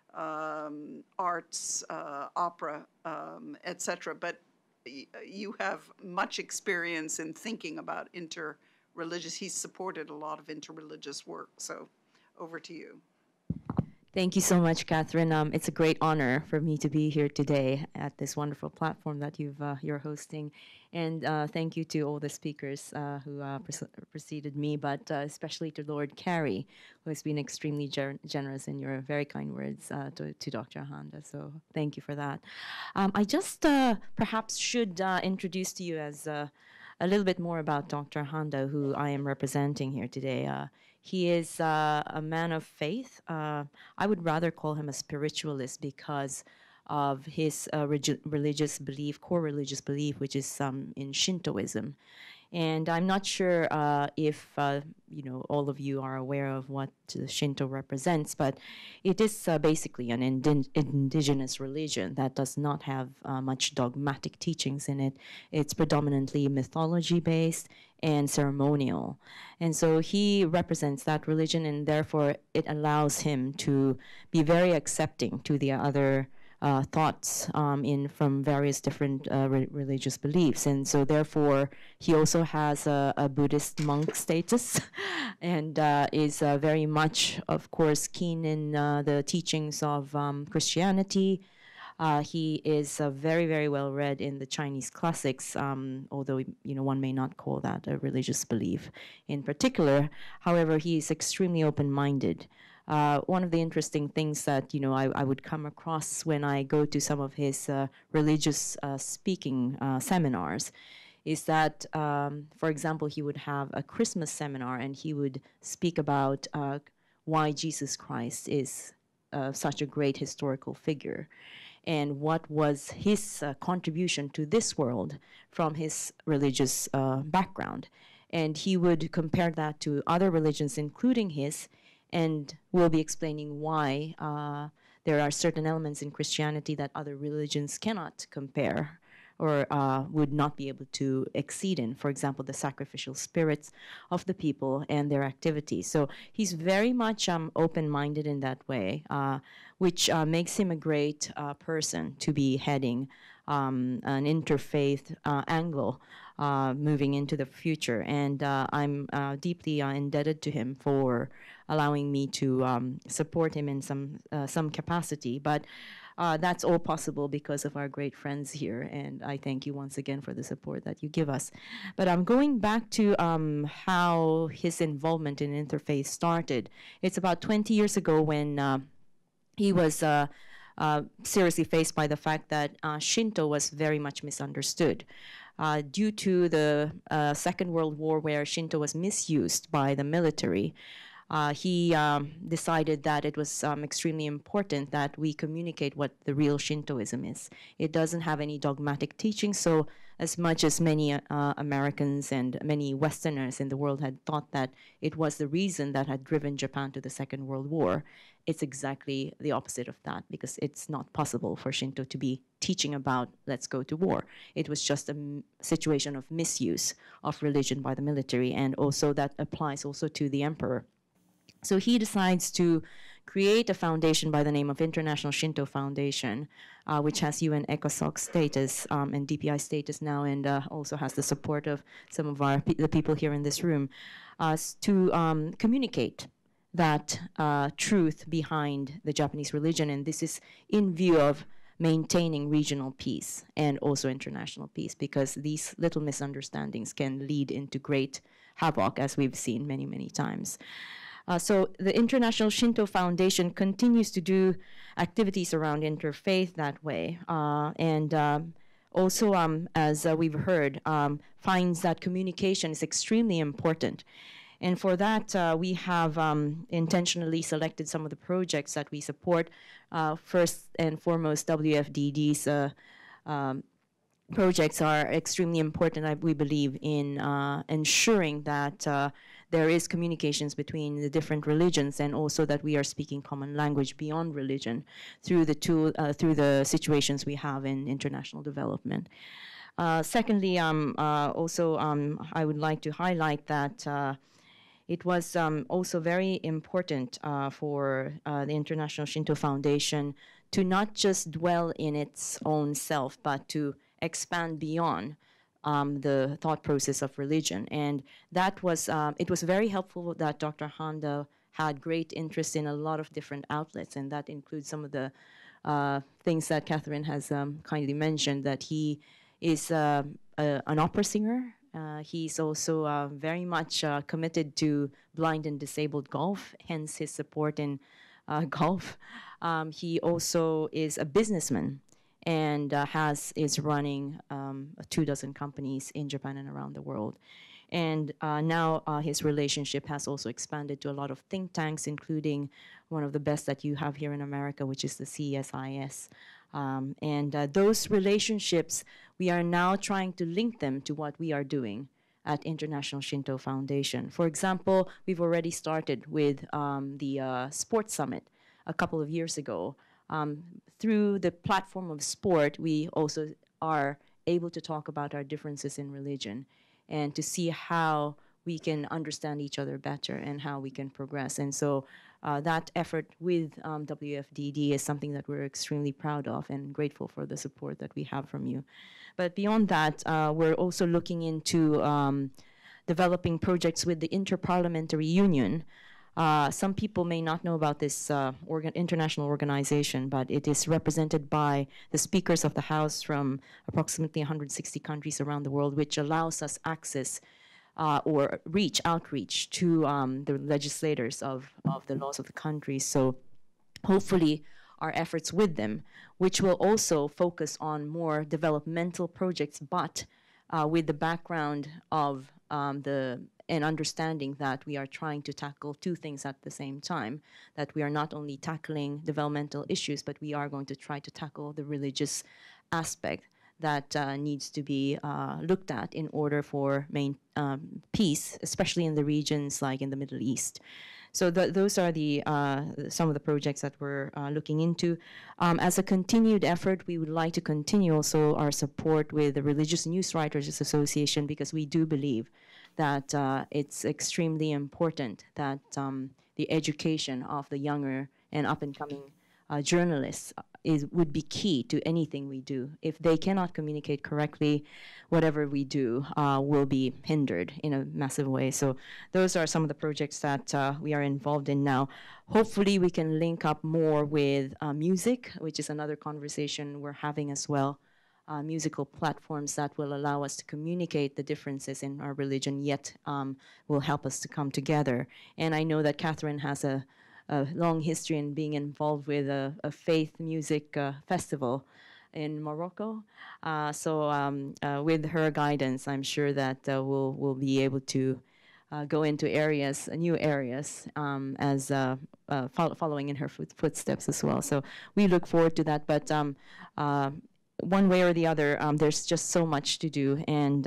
arts, opera, etc. But you have much experience in thinking about interreligious. He's supported a lot of interreligious work. So over to you. Thank you so much, Catherine. It's a great honor for me to be here today at this wonderful platform that you're hosting. And thank you to all the speakers who preceded me, but especially to Lord Carey, who has been extremely generous in your very kind words to Dr. Handa. So thank you for that. I just perhaps should introduce to you as a little bit more about Dr. Handa, who I am representing here today. He is a man of faith. I would rather call him a spiritualist because of his religious belief, core religious belief, which is in Shintoism. And I'm not sure if you know, all of you are aware of what Shinto represents, but it is basically an indigenous religion that does not have much dogmatic teachings in it. It's predominantly mythology-based and ceremonial. And so he represents that religion, and therefore it allows him to be very accepting to the other thoughts from various different religious beliefs. And so therefore he also has a Buddhist monk status and is very much, of course, keen in the teachings of Christianity. He is very, very well read in the Chinese classics, although, you know, one may not call that a religious belief in particular. However, he is extremely open-minded. One of the interesting things that, you know, I would come across when I go to some of his religious speaking seminars is that, for example, he would have a Christmas seminar and he would speak about why Jesus Christ is such a great historical figure and what was his contribution to this world from his religious background. And he would compare that to other religions, including his, and we'll be explaining why there are certain elements in Christianity that other religions cannot compare or would not be able to exceed in. For example, the sacrificial spirits of the people and their activities. So he's very much open-minded in that way, which makes him a great person to be heading an interfaith angle moving into the future. And I'm deeply indebted to him for allowing me to support him in some capacity. But that's all possible because of our great friends here, and I thank you once again for the support that you give us. But I'm going back to how his involvement in Interfaith started. It's about 20 years ago when he was seriously faced by the fact that Shinto was very much misunderstood. Due to the Second World War, where Shinto was misused by the military, he decided that it was extremely important that we communicate what the real Shintoism is. It doesn't have any dogmatic teaching, so as much as many Americans and many Westerners in the world had thought that it was the reason that had driven Japan to the Second World War, it's exactly the opposite of that, because it's not possible for Shinto to be teaching about let's go to war. It was just a situation of misuse of religion by the military, and also that applies also to the emperor. So he decides to create a foundation by the name of International Shinto Foundation, which has UN ECOSOC status and DPI status now, and also has the support of some of the people here in this room, to communicate that truth behind the Japanese religion. And this is in view of maintaining regional peace and also international peace, because these little misunderstandings can lead into great havoc, as we've seen many, many times. So the International Shinto Foundation continues to do activities around interfaith that way, and also, as we've heard, finds that communication is extremely important. And for that, we have intentionally selected some of the projects that we support. First and foremost, WFDD's projects are extremely important, we believe, in ensuring that there is communications between the different religions, and also that we are speaking common language beyond religion through the situations we have in international development. Secondly, also I would like to highlight that it was also very important for the International Shinto Foundation to not just dwell in its own self, but to expand beyond the thought process of religion. And that was, it was very helpful that Dr. Handa had great interest in a lot of different outlets, and that includes some of the things that Catherine has kindly mentioned, that he is an opera singer. He's also very much committed to blind and disabled golf, hence his support in golf. He also is a businessman, and is running 24 companies in Japan and around the world. And now his relationship has also expanded to a lot of think tanks, including one of the best that you have here in America, which is the CSIS. And those relationships, we are now trying to link them to what we are doing at International Shinto Foundation. For example, we've already started with the Sports Summit a couple of years ago. Through the platform of sport, we also are able to talk about our differences in religion and to see how we can understand each other better and how we can progress. And so that effort with WFDD is something that we're extremely proud of and grateful for the support that we have from you. But beyond that, we're also looking into developing projects with the Interparliamentary Union. Some people may not know about this international organization, but it is represented by the speakers of the House from approximately 160 countries around the world, which allows us access or outreach to the legislators of the laws of the country. So hopefully our efforts with them, which will also focus on more developmental projects, but with the background of and understanding that we are trying to tackle two things at the same time, that we are not only tackling developmental issues, but we are going to try to tackle the religious aspect that needs to be looked at in order for peace, especially in the regions like in the Middle East. So those are some of the projects that we're looking into. As a continued effort, we would like to continue also our support with the Religious News Writers Association, because we do believe that it's extremely important that the education of the younger and up-and-coming journalists would be key to anything we do. If they cannot communicate correctly, whatever we do will be hindered in a massive way. So those are some of the projects that we are involved in now. Hopefully we can link up more with music, which is another conversation we're having as well. Musical platforms that will allow us to communicate the differences in our religion, yet will help us to come together. And I know that Catherine has a long history in being involved with a faith music festival in Morocco. So with her guidance, I'm sure that we'll be able to go into new areas, as following in her footsteps as well. So we look forward to that. But one way or the other, there's just so much to do.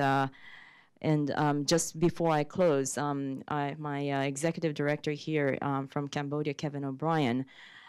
And just before I close, my executive director here from Cambodia, Kevin O'Brien,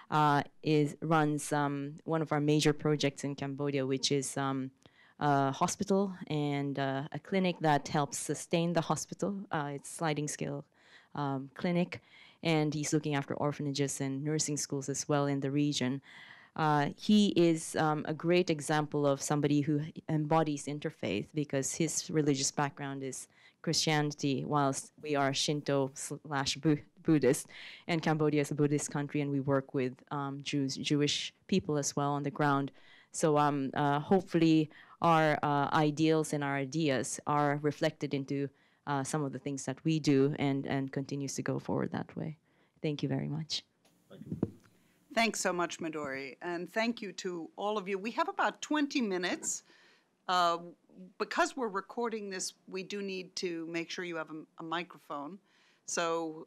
runs one of our major projects in Cambodia, which is a hospital and a clinic that helps sustain the hospital. It's sliding scale clinic, and he's looking after orphanages and nursing schools as well in the region. He is a great example of somebody who embodies interfaith, because his religious background is Christianity, whilst we are Shinto/Buddhist, and Cambodia is a Buddhist country, and we work with Jewish people as well on the ground. So hopefully our ideals and our ideas are reflected into some of the things that we do, and continues to go forward that way. Thank you very much. Thank you. Thanks so much, Midori, and thank you to all of you. We have about 20 minutes. Because we're recording this, we do need to make sure you have a microphone. So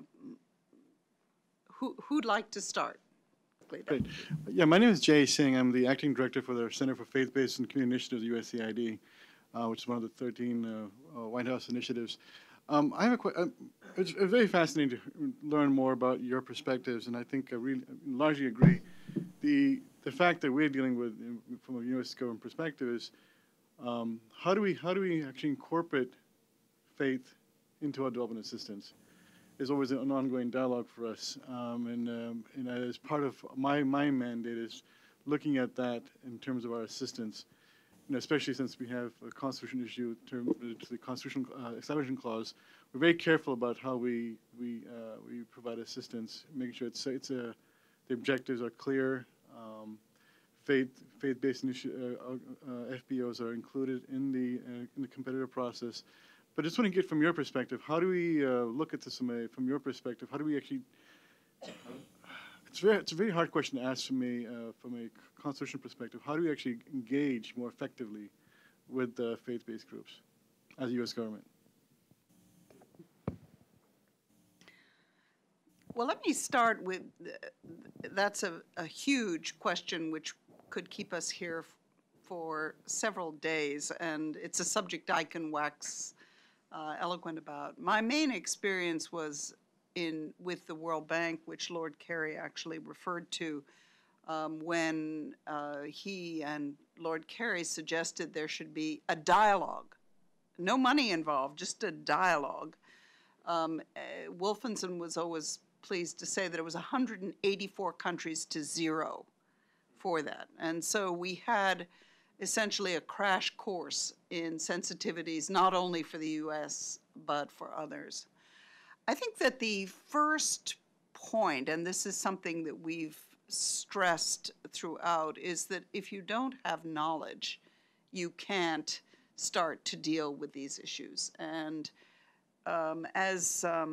who'd like to start? Great. Yeah, my name is Jay Singh. I'm the acting director for the Center for Faith-Based and Community Initiatives, USAID, which is one of the 13 White House initiatives. I have it's very fascinating to learn more about your perspectives, and I think I really largely agree. The fact that we're dealing with, from a U.S. government perspective, is how do we actually incorporate faith into our development assistance? Is always an ongoing dialogue for us, and as part of my mandate is looking at that in terms of our assistance. Especially since we have a constitutional issue to the constitutional establishment clause, we're very careful about how we provide assistance, making sure the objectives are clear. Faith-based FBOs are included in the competitive process. But I just want to get from your perspective, how do we look at this from your perspective? How do we actually? It's a very hard question to ask from a constitutional perspective. How do we actually engage more effectively with the faith-based groups as a U.S. government? Well, let me start with, that's a huge question which could keep us here for several days, and it's a subject I can wax eloquent about. My main experience was with the World Bank, which Lord Kerry actually referred to, when he and Lord Kerry suggested there should be a dialogue. No money involved, just a dialogue. Wolfenson was always pleased to say that it was 184 countries to 0 for that. And so we had essentially a crash course in sensitivities, not only for the US, but for others. I think that the first point, and this is something that we've stressed throughout, is that if you don't have knowledge, you can't start to deal with these issues. And as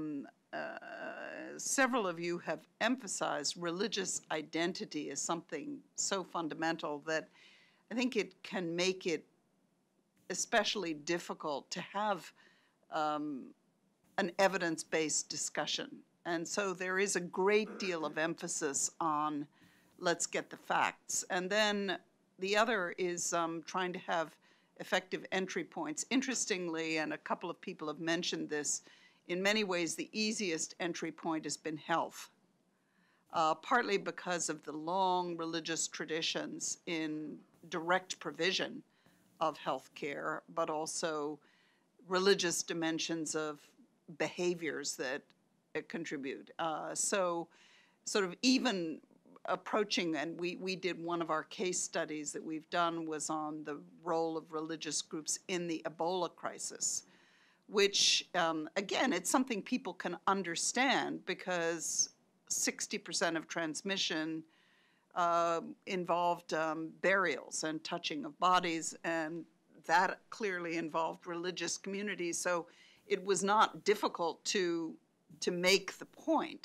several of you have emphasized, religious identity is something so fundamental that I think it can make it especially difficult to have an evidence-based discussion. And so there is a great deal of emphasis on let's get the facts. And then the other is trying to have effective entry points. Interestingly, and a couple of people have mentioned this, in many ways the easiest entry point has been health, partly because of the long religious traditions in direct provision of health care, but also religious dimensions of behaviors that contribute. So sort of even approaching, and we did one of our case studies that we've done was on the role of religious groups in the Ebola crisis, which, again, it's something people can understand because 60% of transmission involved burials and touching of bodies, and that clearly involved religious communities. So it was not difficult to make the point.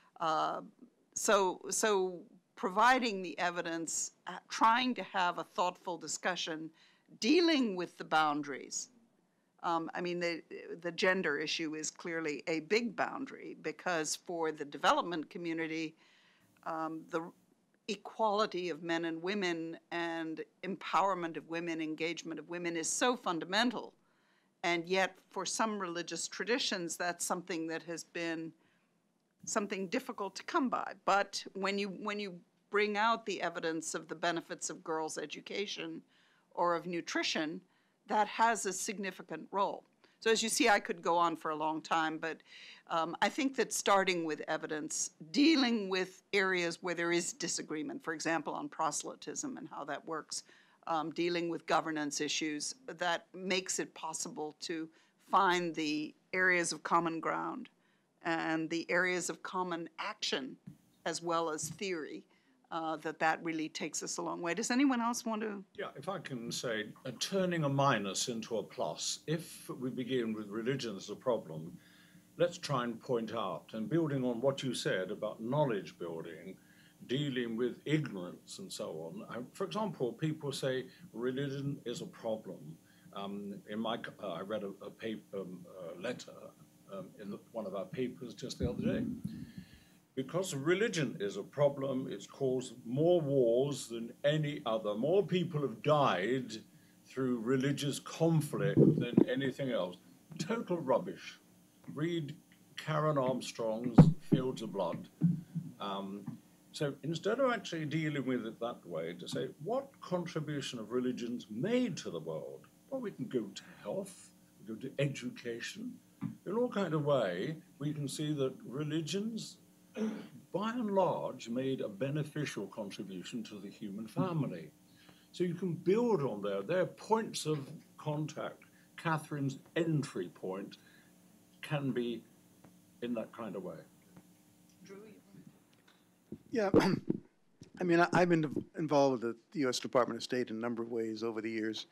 So providing the evidence, trying to have a thoughtful discussion, dealing with the boundaries. I mean, the gender issue is clearly a big boundary because for the development community, the equality of men and women and empowerment of women, engagement of women is so fundamental. And yet, for some religious traditions, that's something that has been something difficult to come by. But when you bring out the evidence of the benefits of girls' education or of nutrition, that has a significant role. So as you see, I could go on for a long time, but I think that starting with evidence, dealing with areas where there is disagreement, for example, on proselytism and how that works, dealing with governance issues, that makes it possible to find the areas of common ground and the areas of common action as well as theory, that really takes us a long way. Does anyone else want to? Yeah, if I can say, turning a minus into a plus, if we begin with religion as a problem, let's try and point out, and building on what you said about knowledge building, dealing with ignorance and so on. For example, people say religion is a problem. I read a paper, letter in one of our papers just the other day. Because religion is a problem, it's caused more wars than any other. More people have died through religious conflict than anything else. Total rubbish. Read Karen Armstrong's Fields of Blood. So instead of actually dealing with it that way, to say, what contribution have religions made to the world? Well, we can go to health, we go to education. In all kind of way, we can see that religions, by and large, made a beneficial contribution to the human family. So you can build on there. They're points of contact. Catherine's entry point can be in that kind of way. Drew, Yeah, I mean, I've been involved with the U.S. Department of State in a number of ways over the years.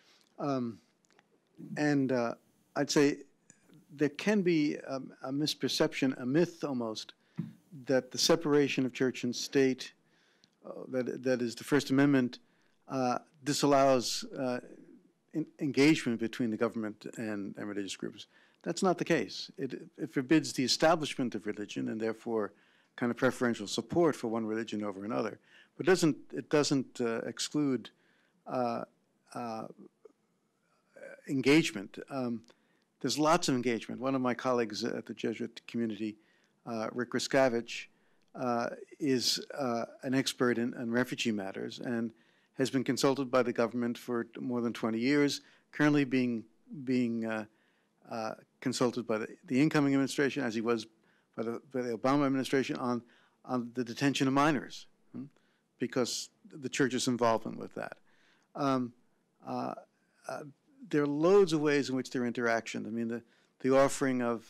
And I'd say there can be a misperception, a myth almost, that the separation of church and state, that is the First Amendment, disallows engagement between the government and religious groups. That's not the case. It forbids the establishment of religion and therefore kind of preferential support for one religion over another. But it doesn't exclude engagement. there's lots of engagement. One of my colleagues at the Jesuit community, Rick Riskavich, is an expert in refugee matters and has been consulted by the government for more than 20 years, currently being consulted by the incoming administration, as he was by the Obama administration, on the detention of minors, because the church's involvement with that. There are loads of ways in which there are interactions. I mean, the offering of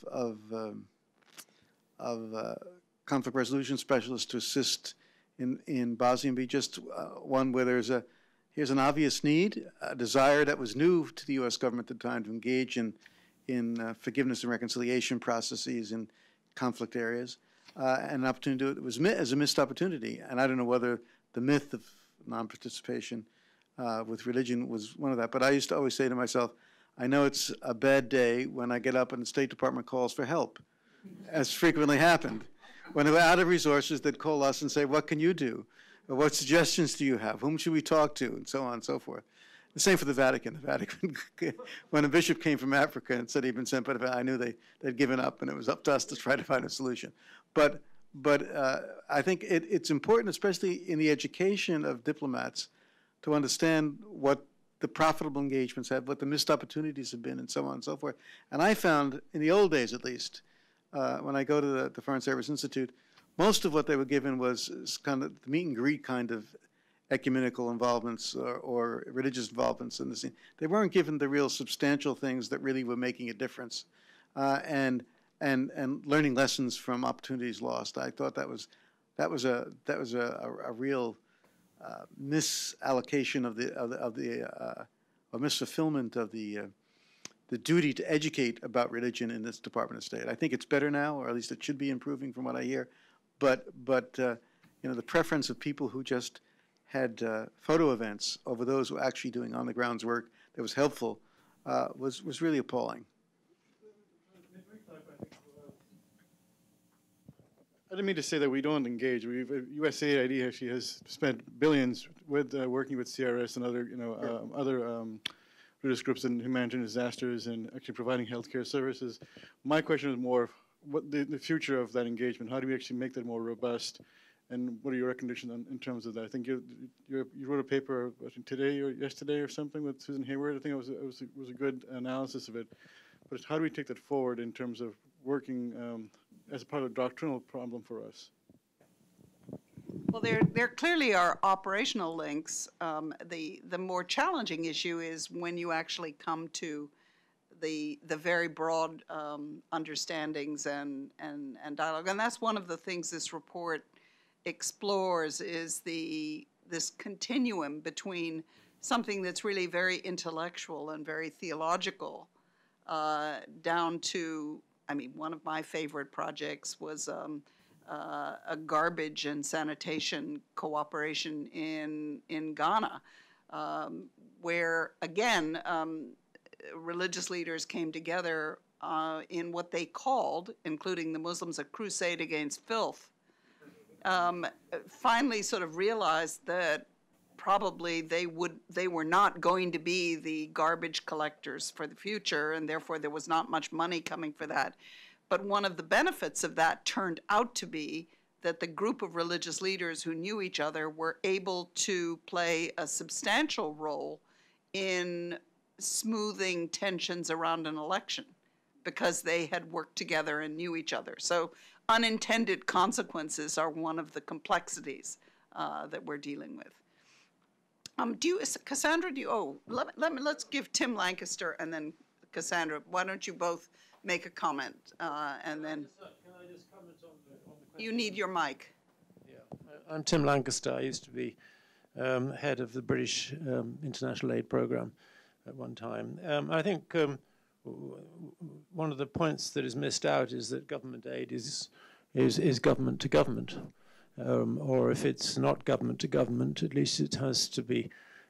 conflict resolution specialists to assist in Bosnia be just one where here's an obvious need, a desire that was new to the U.S. government at the time to engage in forgiveness and reconciliation processes in conflict areas, and an opportunity to do it was as a missed opportunity. And I don't know whether the myth of non-participation with religion was one of that. But I used to always say to myself, I know it's a bad day when I get up and the State Department calls for help, as frequently happened. When we're out of resources, they'd call us and say, what can you do? Or what suggestions do you have? Whom should we talk to? And so on and so forth. The same for the Vatican. The Vatican, when a bishop came from Africa and said he'd been sent by the Vatican, I knew they'd given up, and it was up to us to try to find a solution. But I think it's important, especially in the education of diplomats, to understand what the profitable engagements have, what the missed opportunities have been, and so on and so forth. And I found, in the old days at least, when I go to the Foreign Service Institute, most of what they were given was kind of the meet and greet kind of ecumenical involvements or religious involvements in the scene. They weren't given the real substantial things that really were making a difference, and learning lessons from opportunities lost. I thought that was a real misallocation or misfulfillment of the duty to educate about religion in this Department of State. I think it's better now, or at least it should be improving from what I hear. But you know, the preference of people who just had photo events over those who were actually doing on-the-ground work that was helpful was really appalling. I didn't mean to say that we don't engage. USAID actually has spent billions with working with CRS and other, other religious groups in humanitarian disasters and actually providing healthcare services. My question is more what the future of that engagement. How do we actually make that more robust? And what are your recommendations in terms of that? I think you wrote a paper today or yesterday or something with Susan Hayward. I think it was a good analysis of it. But how do we take that forward in terms of working as a part of a doctrinal problem for us? Well, there clearly are operational links. The more challenging issue is when you actually come to the very broad understandings and dialogue. And that's one of the things this report explores, is this continuum between something that's really very intellectual and very theological down to, I mean, one of my favorite projects was a garbage and sanitation cooperation in Ghana, where, again, religious leaders came together in what they called, including the Muslims, a crusade against filth. Finally sort of realized that probably they were not going to be the garbage collectors for the future, and therefore there was not much money coming for that. But one of the benefits of that turned out to be that the group of religious leaders who knew each other were able to play a substantial role in smoothing tensions around an election, because they had worked together and knew each other. So unintended consequences are one of the complexities that we're dealing with. Cassandra, let's give Tim Lancaster and then Cassandra. Why don't you both make a comment and then. Can I just comment on the question? You need your mic. Yeah, I'm Tim Lancaster. I used to be head of the British International Aid Programme at one time. I think one of the points that is missed out is that government aid is government to government. Or if it's not government to government, at least it has to be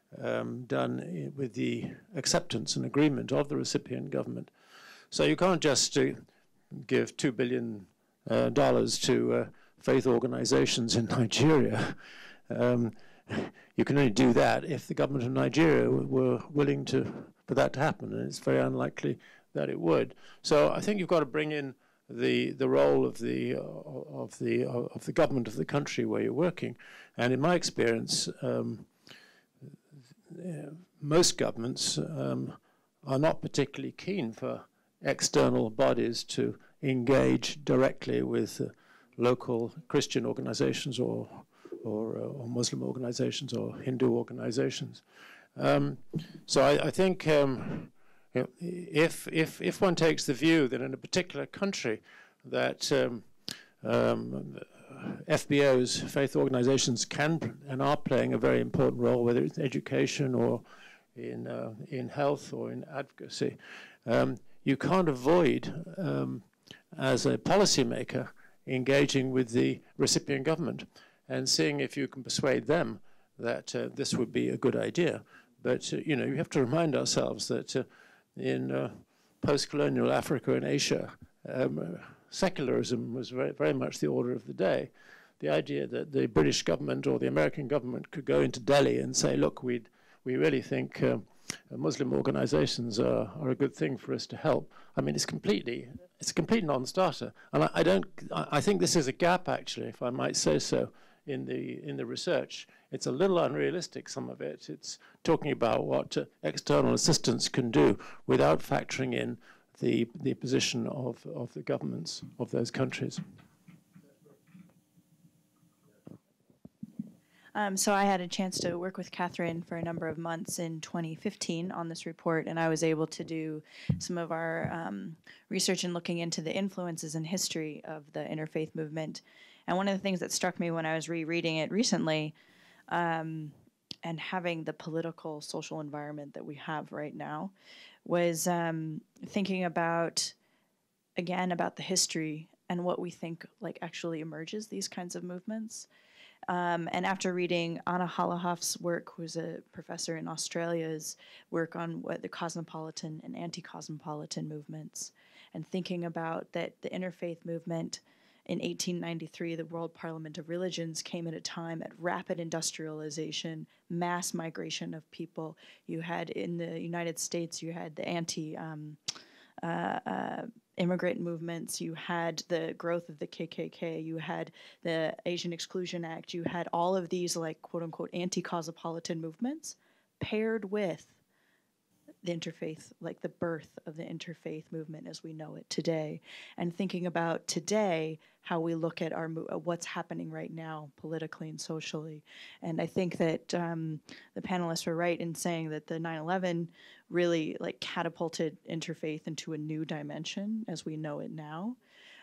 done with the acceptance and agreement of the recipient government. So you can't just give $2 billion to faith organizations in Nigeria. You can only do that if the government of Nigeria were willing to for that to happen, and it's very unlikely that it would. So I think you've got to bring in the role of the government of the country where you're working, and in my experience, most governments are not particularly keen for external bodies to engage directly with local Christian organizations or Muslim organizations or Hindu organizations. So I think if one takes the view that in a particular country that FBOs, faith organizations, can and are playing a very important role, whether it's education or in health or in advocacy, you can't avoid, as a policymaker, engaging with the recipient government and seeing if you can persuade them that this would be a good idea. But you know, you have to remind ourselves that in post-colonial Africa and Asia, secularism was very much the order of the day. The idea that the British government or the American government could go into Delhi and say, look, we really think Muslim organizations are a good thing for us to help. I mean, it's a complete non-starter. And I think this is a gap, actually, if I might say so, in the research. It's a little unrealistic, some of it. It's talking about what external assistance can do without factoring in the position of the governments of those countries. So I had a chance to work with Catherine for a number of months in 2015 on this report, and I was able to do some of our research in looking into the influences and history of the interfaith movement. And one of the things that struck me when I was rereading it recently, and having the political, social environment that we have right now, was thinking about, again, about the history and what we think like actually emerges these kinds of movements. And after reading Anna Halahoff's work, who's a professor in Australia's work on what the cosmopolitan and anti-cosmopolitan movements, and thinking about that the interfaith movement in 1893, the World Parliament of Religions came at a time at rapid industrialization, mass migration of people. You had in the United States, you had the immigrant movements, you had the growth of the KKK, you had the Asian Exclusion Act, you had all of these like quote unquote anti-cosmopolitan movements paired with the interfaith, like the birth of the interfaith movement as we know it today, and thinking about today how we look at our what's happening right now politically and socially. And I think that the panelists were right in saying that the 9/11 really like catapulted interfaith into a new dimension as we know it now.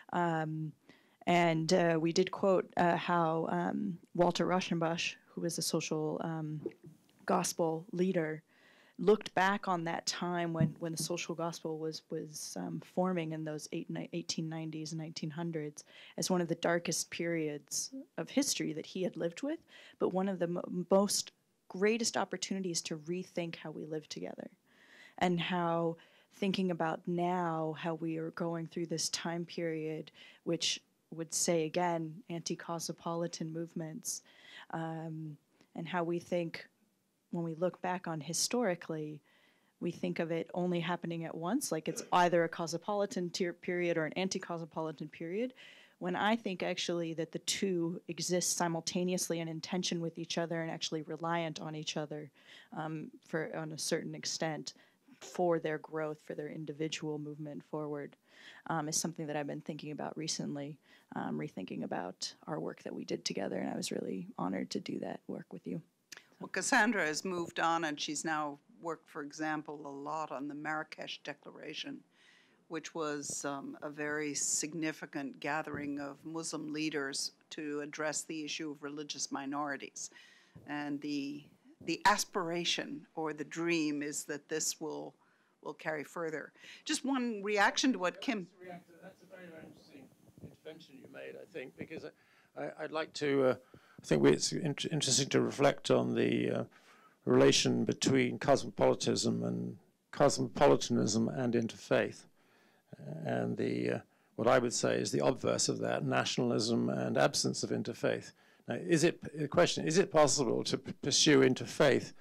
And we did quote how Walter Rauschenbusch, who was a social gospel leader, looked back on that time when the social gospel was forming in those 1890s and 1900s as one of the darkest periods of history that he had lived with, but one of the most greatest opportunities to rethink how we live together, and how thinking about now how we are going through this time period, which would say again anti-cosmopolitan movements, and how we think when we look back on historically, we think of it only happening at once, like it's either a cosmopolitan period or an anti-cosmopolitan period, when I think actually that the two exist simultaneously and in tension with each other and actually reliant on each other on a certain extent for their growth, for their individual movement forward, is something that I've been thinking about recently, rethinking about our work that we did together, and I was really honored to do that work with you. Well, Cassandra has moved on, and she's now worked, for example, a lot on the Marrakesh Declaration, which was a very significant gathering of Muslim leaders to address the issue of religious minorities. And the aspiration or the dream is that this will carry further. Just one reaction to what Kim... That's a very, very interesting intervention you made, I think, because I'd like to... I think it's interesting to reflect on the relation between cosmopolitanism and interfaith, and what I would say is the obverse of that, nationalism and absence of interfaith. Now, the question, is it possible to pursue interfaith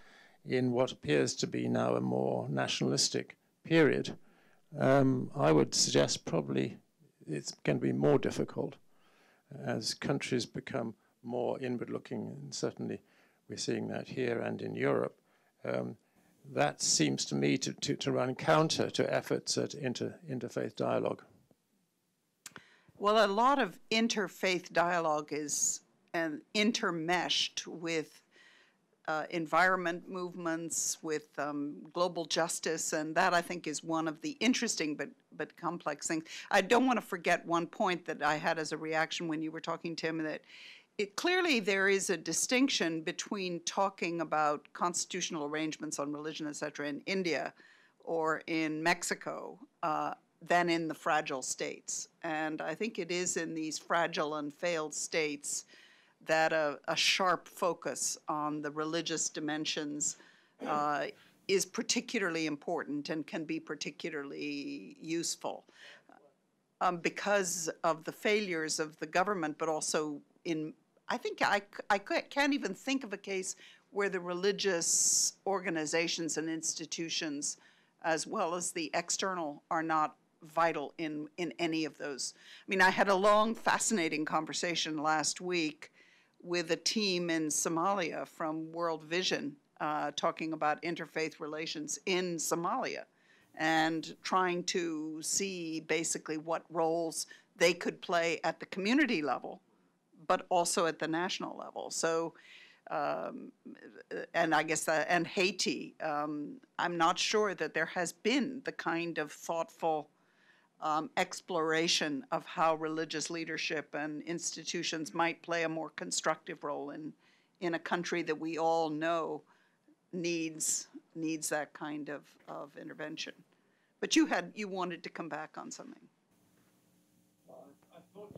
in what appears to be now a more nationalistic period, I would suggest probably it's going to be more difficult as countries become more inward-looking, and certainly we're seeing that here and in Europe. That seems to me to run counter to efforts at interfaith dialogue. Well, a lot of interfaith dialogue is intermeshed with environment movements, with global justice, and that I think is one of the interesting but complex things. I don't want to forget one point that I had as a reaction when you were talking, Tim, that clearly there is a distinction between talking about constitutional arrangements on religion, et cetera, in India or in Mexico than in the fragile states. And I think it is in these fragile and failed states that a sharp focus on the religious dimensions is particularly important and can be particularly useful because of the failures of the government, but also I think I can't even think of a case where the religious organizations and institutions, as well as the external, are not vital in any of those. I mean, I had a long, fascinating conversation last week with a team in Somalia from World Vision talking about interfaith relations in Somalia and trying to see basically what roles they could play at the community level, but also at the national level. So, and I guess that, and Haiti, I'm not sure that there has been the kind of thoughtful exploration of how religious leadership and institutions might play a more constructive role in a country that we all know needs that kind of intervention. But you wanted to come back on something. I thought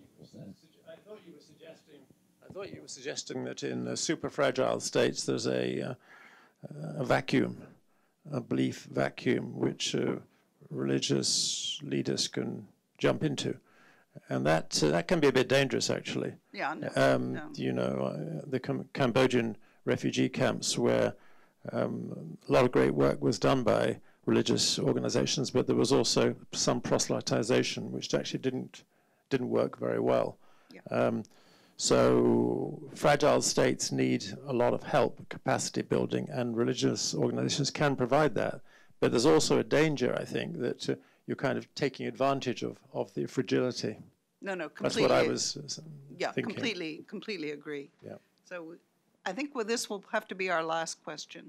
you were suggesting that in super fragile states there's a vacuum, a belief vacuum, which religious leaders can jump into, and that can be a bit dangerous, actually. Yeah, no. You know, the Cambodian refugee camps, where a lot of great work was done by religious organizations, but there was also some proselytization, which actually didn't work very well. Yeah. So fragile states need a lot of help, capacity building, and religious organizations can provide that. But there's also a danger, I think, that you're kind of taking advantage of the fragility. No, completely. That's what I was thinking. Completely agree. Yeah. So I think with this will have to be our last question.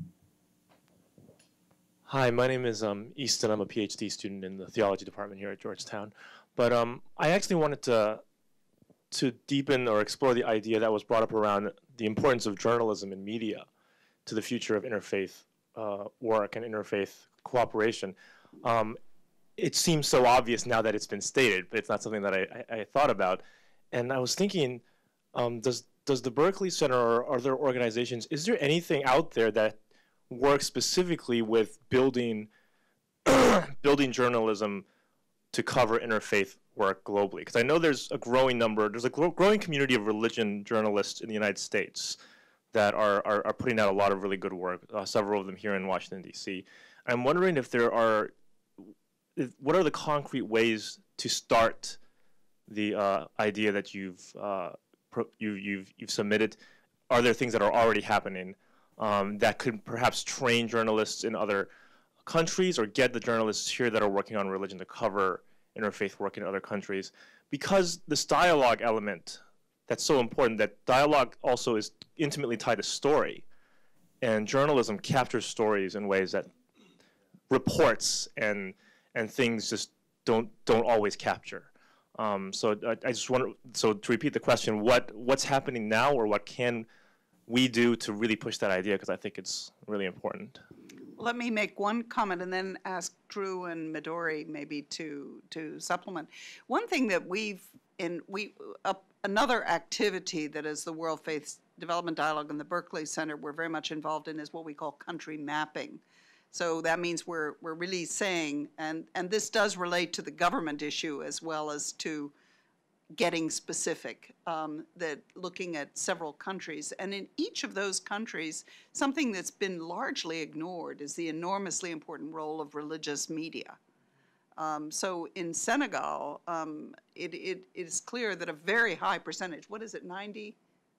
Hi, my name is Easton. I'm a PhD student in the theology department here at Georgetown. But I actually wanted to deepen or explore the idea that was brought up around the importance of journalism and media to the future of interfaith work and interfaith cooperation. It seems so obvious now that it's been stated, but it's not something that I thought about. And I was thinking, does the Berkley Center or other organizations, is there anything out there that works specifically with building journalism to cover interfaith work globally? Because I know there's a growing growing community of religion journalists in the United States that are putting out a lot of really good work, several of them here in Washington, D.C. I'm wondering if what are the concrete ways to start the idea that you've submitted? Are there things that are already happening that could perhaps train journalists in other countries or get the journalists here that are working on religion to cover interfaith work in other countries? Because this dialogue element, that's so important, that dialogue also is intimately tied to story. And journalism captures stories in ways that reports and things just don't always capture. So I just want to repeat the question, what's happening now, or what can we do to really push that idea? Because I think it's really important. Let me make one comment and then ask Drew and Midori maybe to supplement. One thing that another activity that is the World Faith Development Dialogue and the Berkley Center we're very much involved in is what we call country mapping. So that means we're really saying, and this does relate to the government issue as well as to getting specific, that looking at several countries. And in each of those countries, something that's been largely ignored is the enormously important role of religious media. So in Senegal, it is clear that a very high percentage, what is it, 90?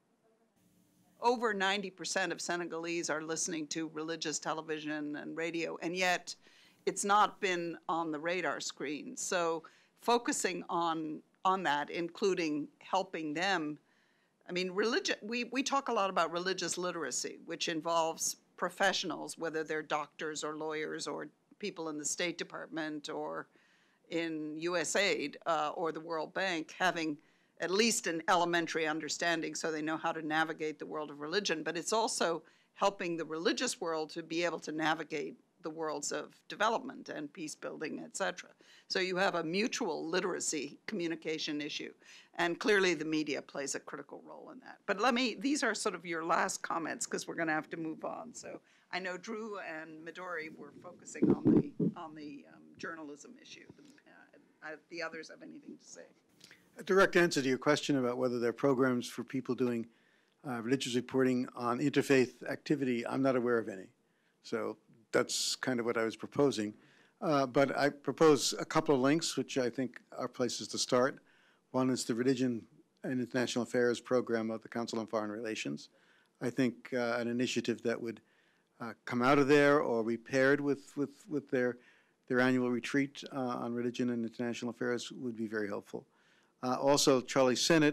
Over 90% of Senegalese are listening to religious television and radio, and yet it's not been on the radar screen. So focusing on that, including helping them. I mean, we talk a lot about religious literacy, which involves professionals, whether they're doctors or lawyers or people in the State Department or in USAID or the World Bank, having at least an elementary understanding so they know how to navigate the world of religion. But it's also helping the religious world to be able to navigate the worlds of development and peace building, et cetera. So you have a mutual literacy communication issue. And clearly the media plays a critical role in that. But these are sort of your last comments because we're going to have to move on. So I know Drew and Midori were focusing on the journalism issue. The others have anything to say? A direct answer to your question about whether there are programs for people doing religious reporting on interfaith activity, I'm not aware of any. So that's kind of what I was proposing. But I propose a couple of links, which I think are places to start. One is the Religion and International Affairs program of the Council on Foreign Relations. I think an initiative that would come out of there or be paired with their annual retreat on religion and international affairs would be very helpful. Also, Charlie Sennett,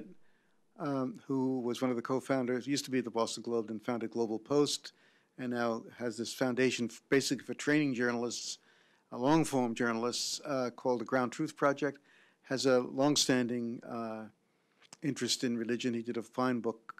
who was one of the co-founders, used to be at the Boston Globe and founded Global Post, and now has this foundation basically for training journalists, long-form journalists, called the Ground Truth Project, has a long-standing interest in religion. He did a fine book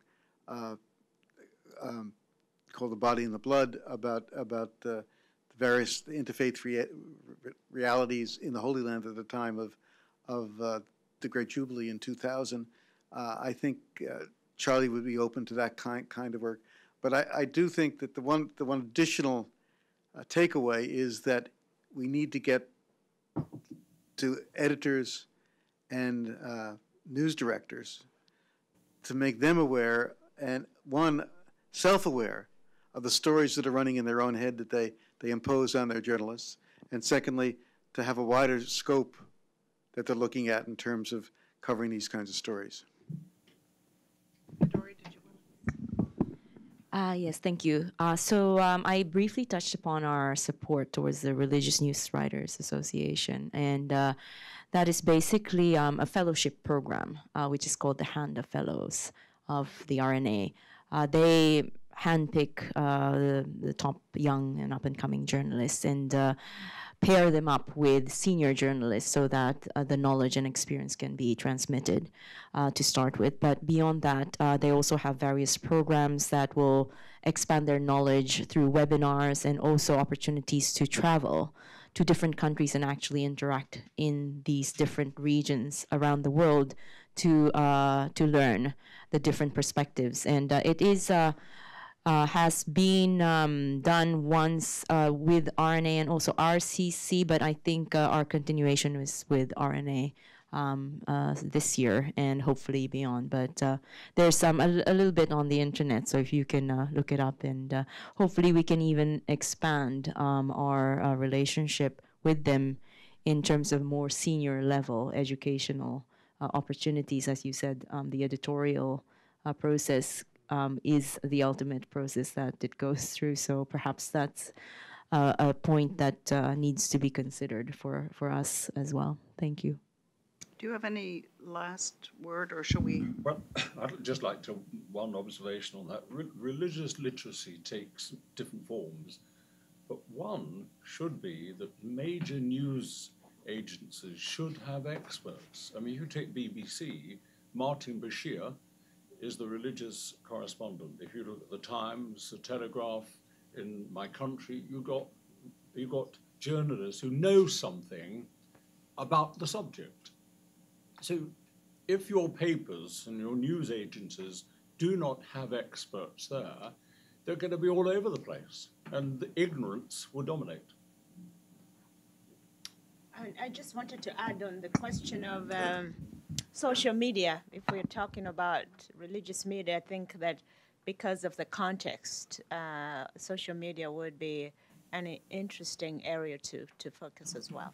called The Body and the Blood about the various interfaith realities in the Holy Land at the time of the Great Jubilee in 2000. I think Charlie would be open to that kind of work. But I do think that the one additional takeaway is that we need to get to editors and news directors to make them aware and, one, self-aware of the stories that are running in their own head that they impose on their journalists, and secondly, to have a wider scope that they're looking at in terms of covering these kinds of stories. Midori, did you want to? Yes, thank you. I briefly touched upon our support towards the Religious News Writers Association, and that is basically a fellowship program, which is called the Hand of Fellows of the RNA. They handpick the top young and up-and-coming journalists and pair them up with senior journalists so that the knowledge and experience can be transmitted to start with. But beyond that, they also have various programs that will expand their knowledge through webinars and also opportunities to travel to different countries and actually interact in these different regions around the world to learn the different perspectives. And it is has been done once with RNA and also RCC, but I think our continuation is with RNA this year and hopefully beyond. But there's a little bit on the internet, so if you can look it up, and hopefully we can even expand our relationship with them in terms of more senior level educational opportunities. As you said, the editorial process is the ultimate process that it goes through. So perhaps that's a point that needs to be considered for us as well. Thank you. Do you have any last word, or shall we? Well, I'd just like to, one observation on that. Religious literacy takes different forms, but one should be that major news agencies should have experts. I mean, you take BBC, Martin Bashir is the religious correspondent. If you look at the Times, the Telegraph, in my country, you got journalists who know something about the subject. So if your papers and your news agencies do not have experts there, they're going to be all over the place, and the ignorance will dominate. I just wanted to add on the question of social media, if we're talking about religious media, I think that because of the context, social media would be an interesting area to focus as well.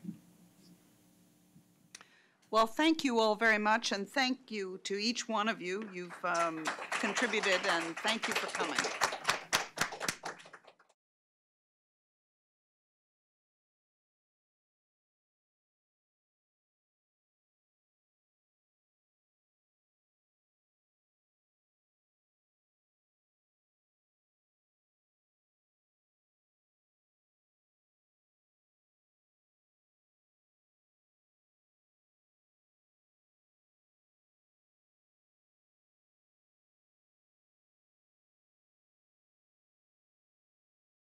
Well, thank you all very much, and thank you to each one of you. You've contributed, and thank you for coming.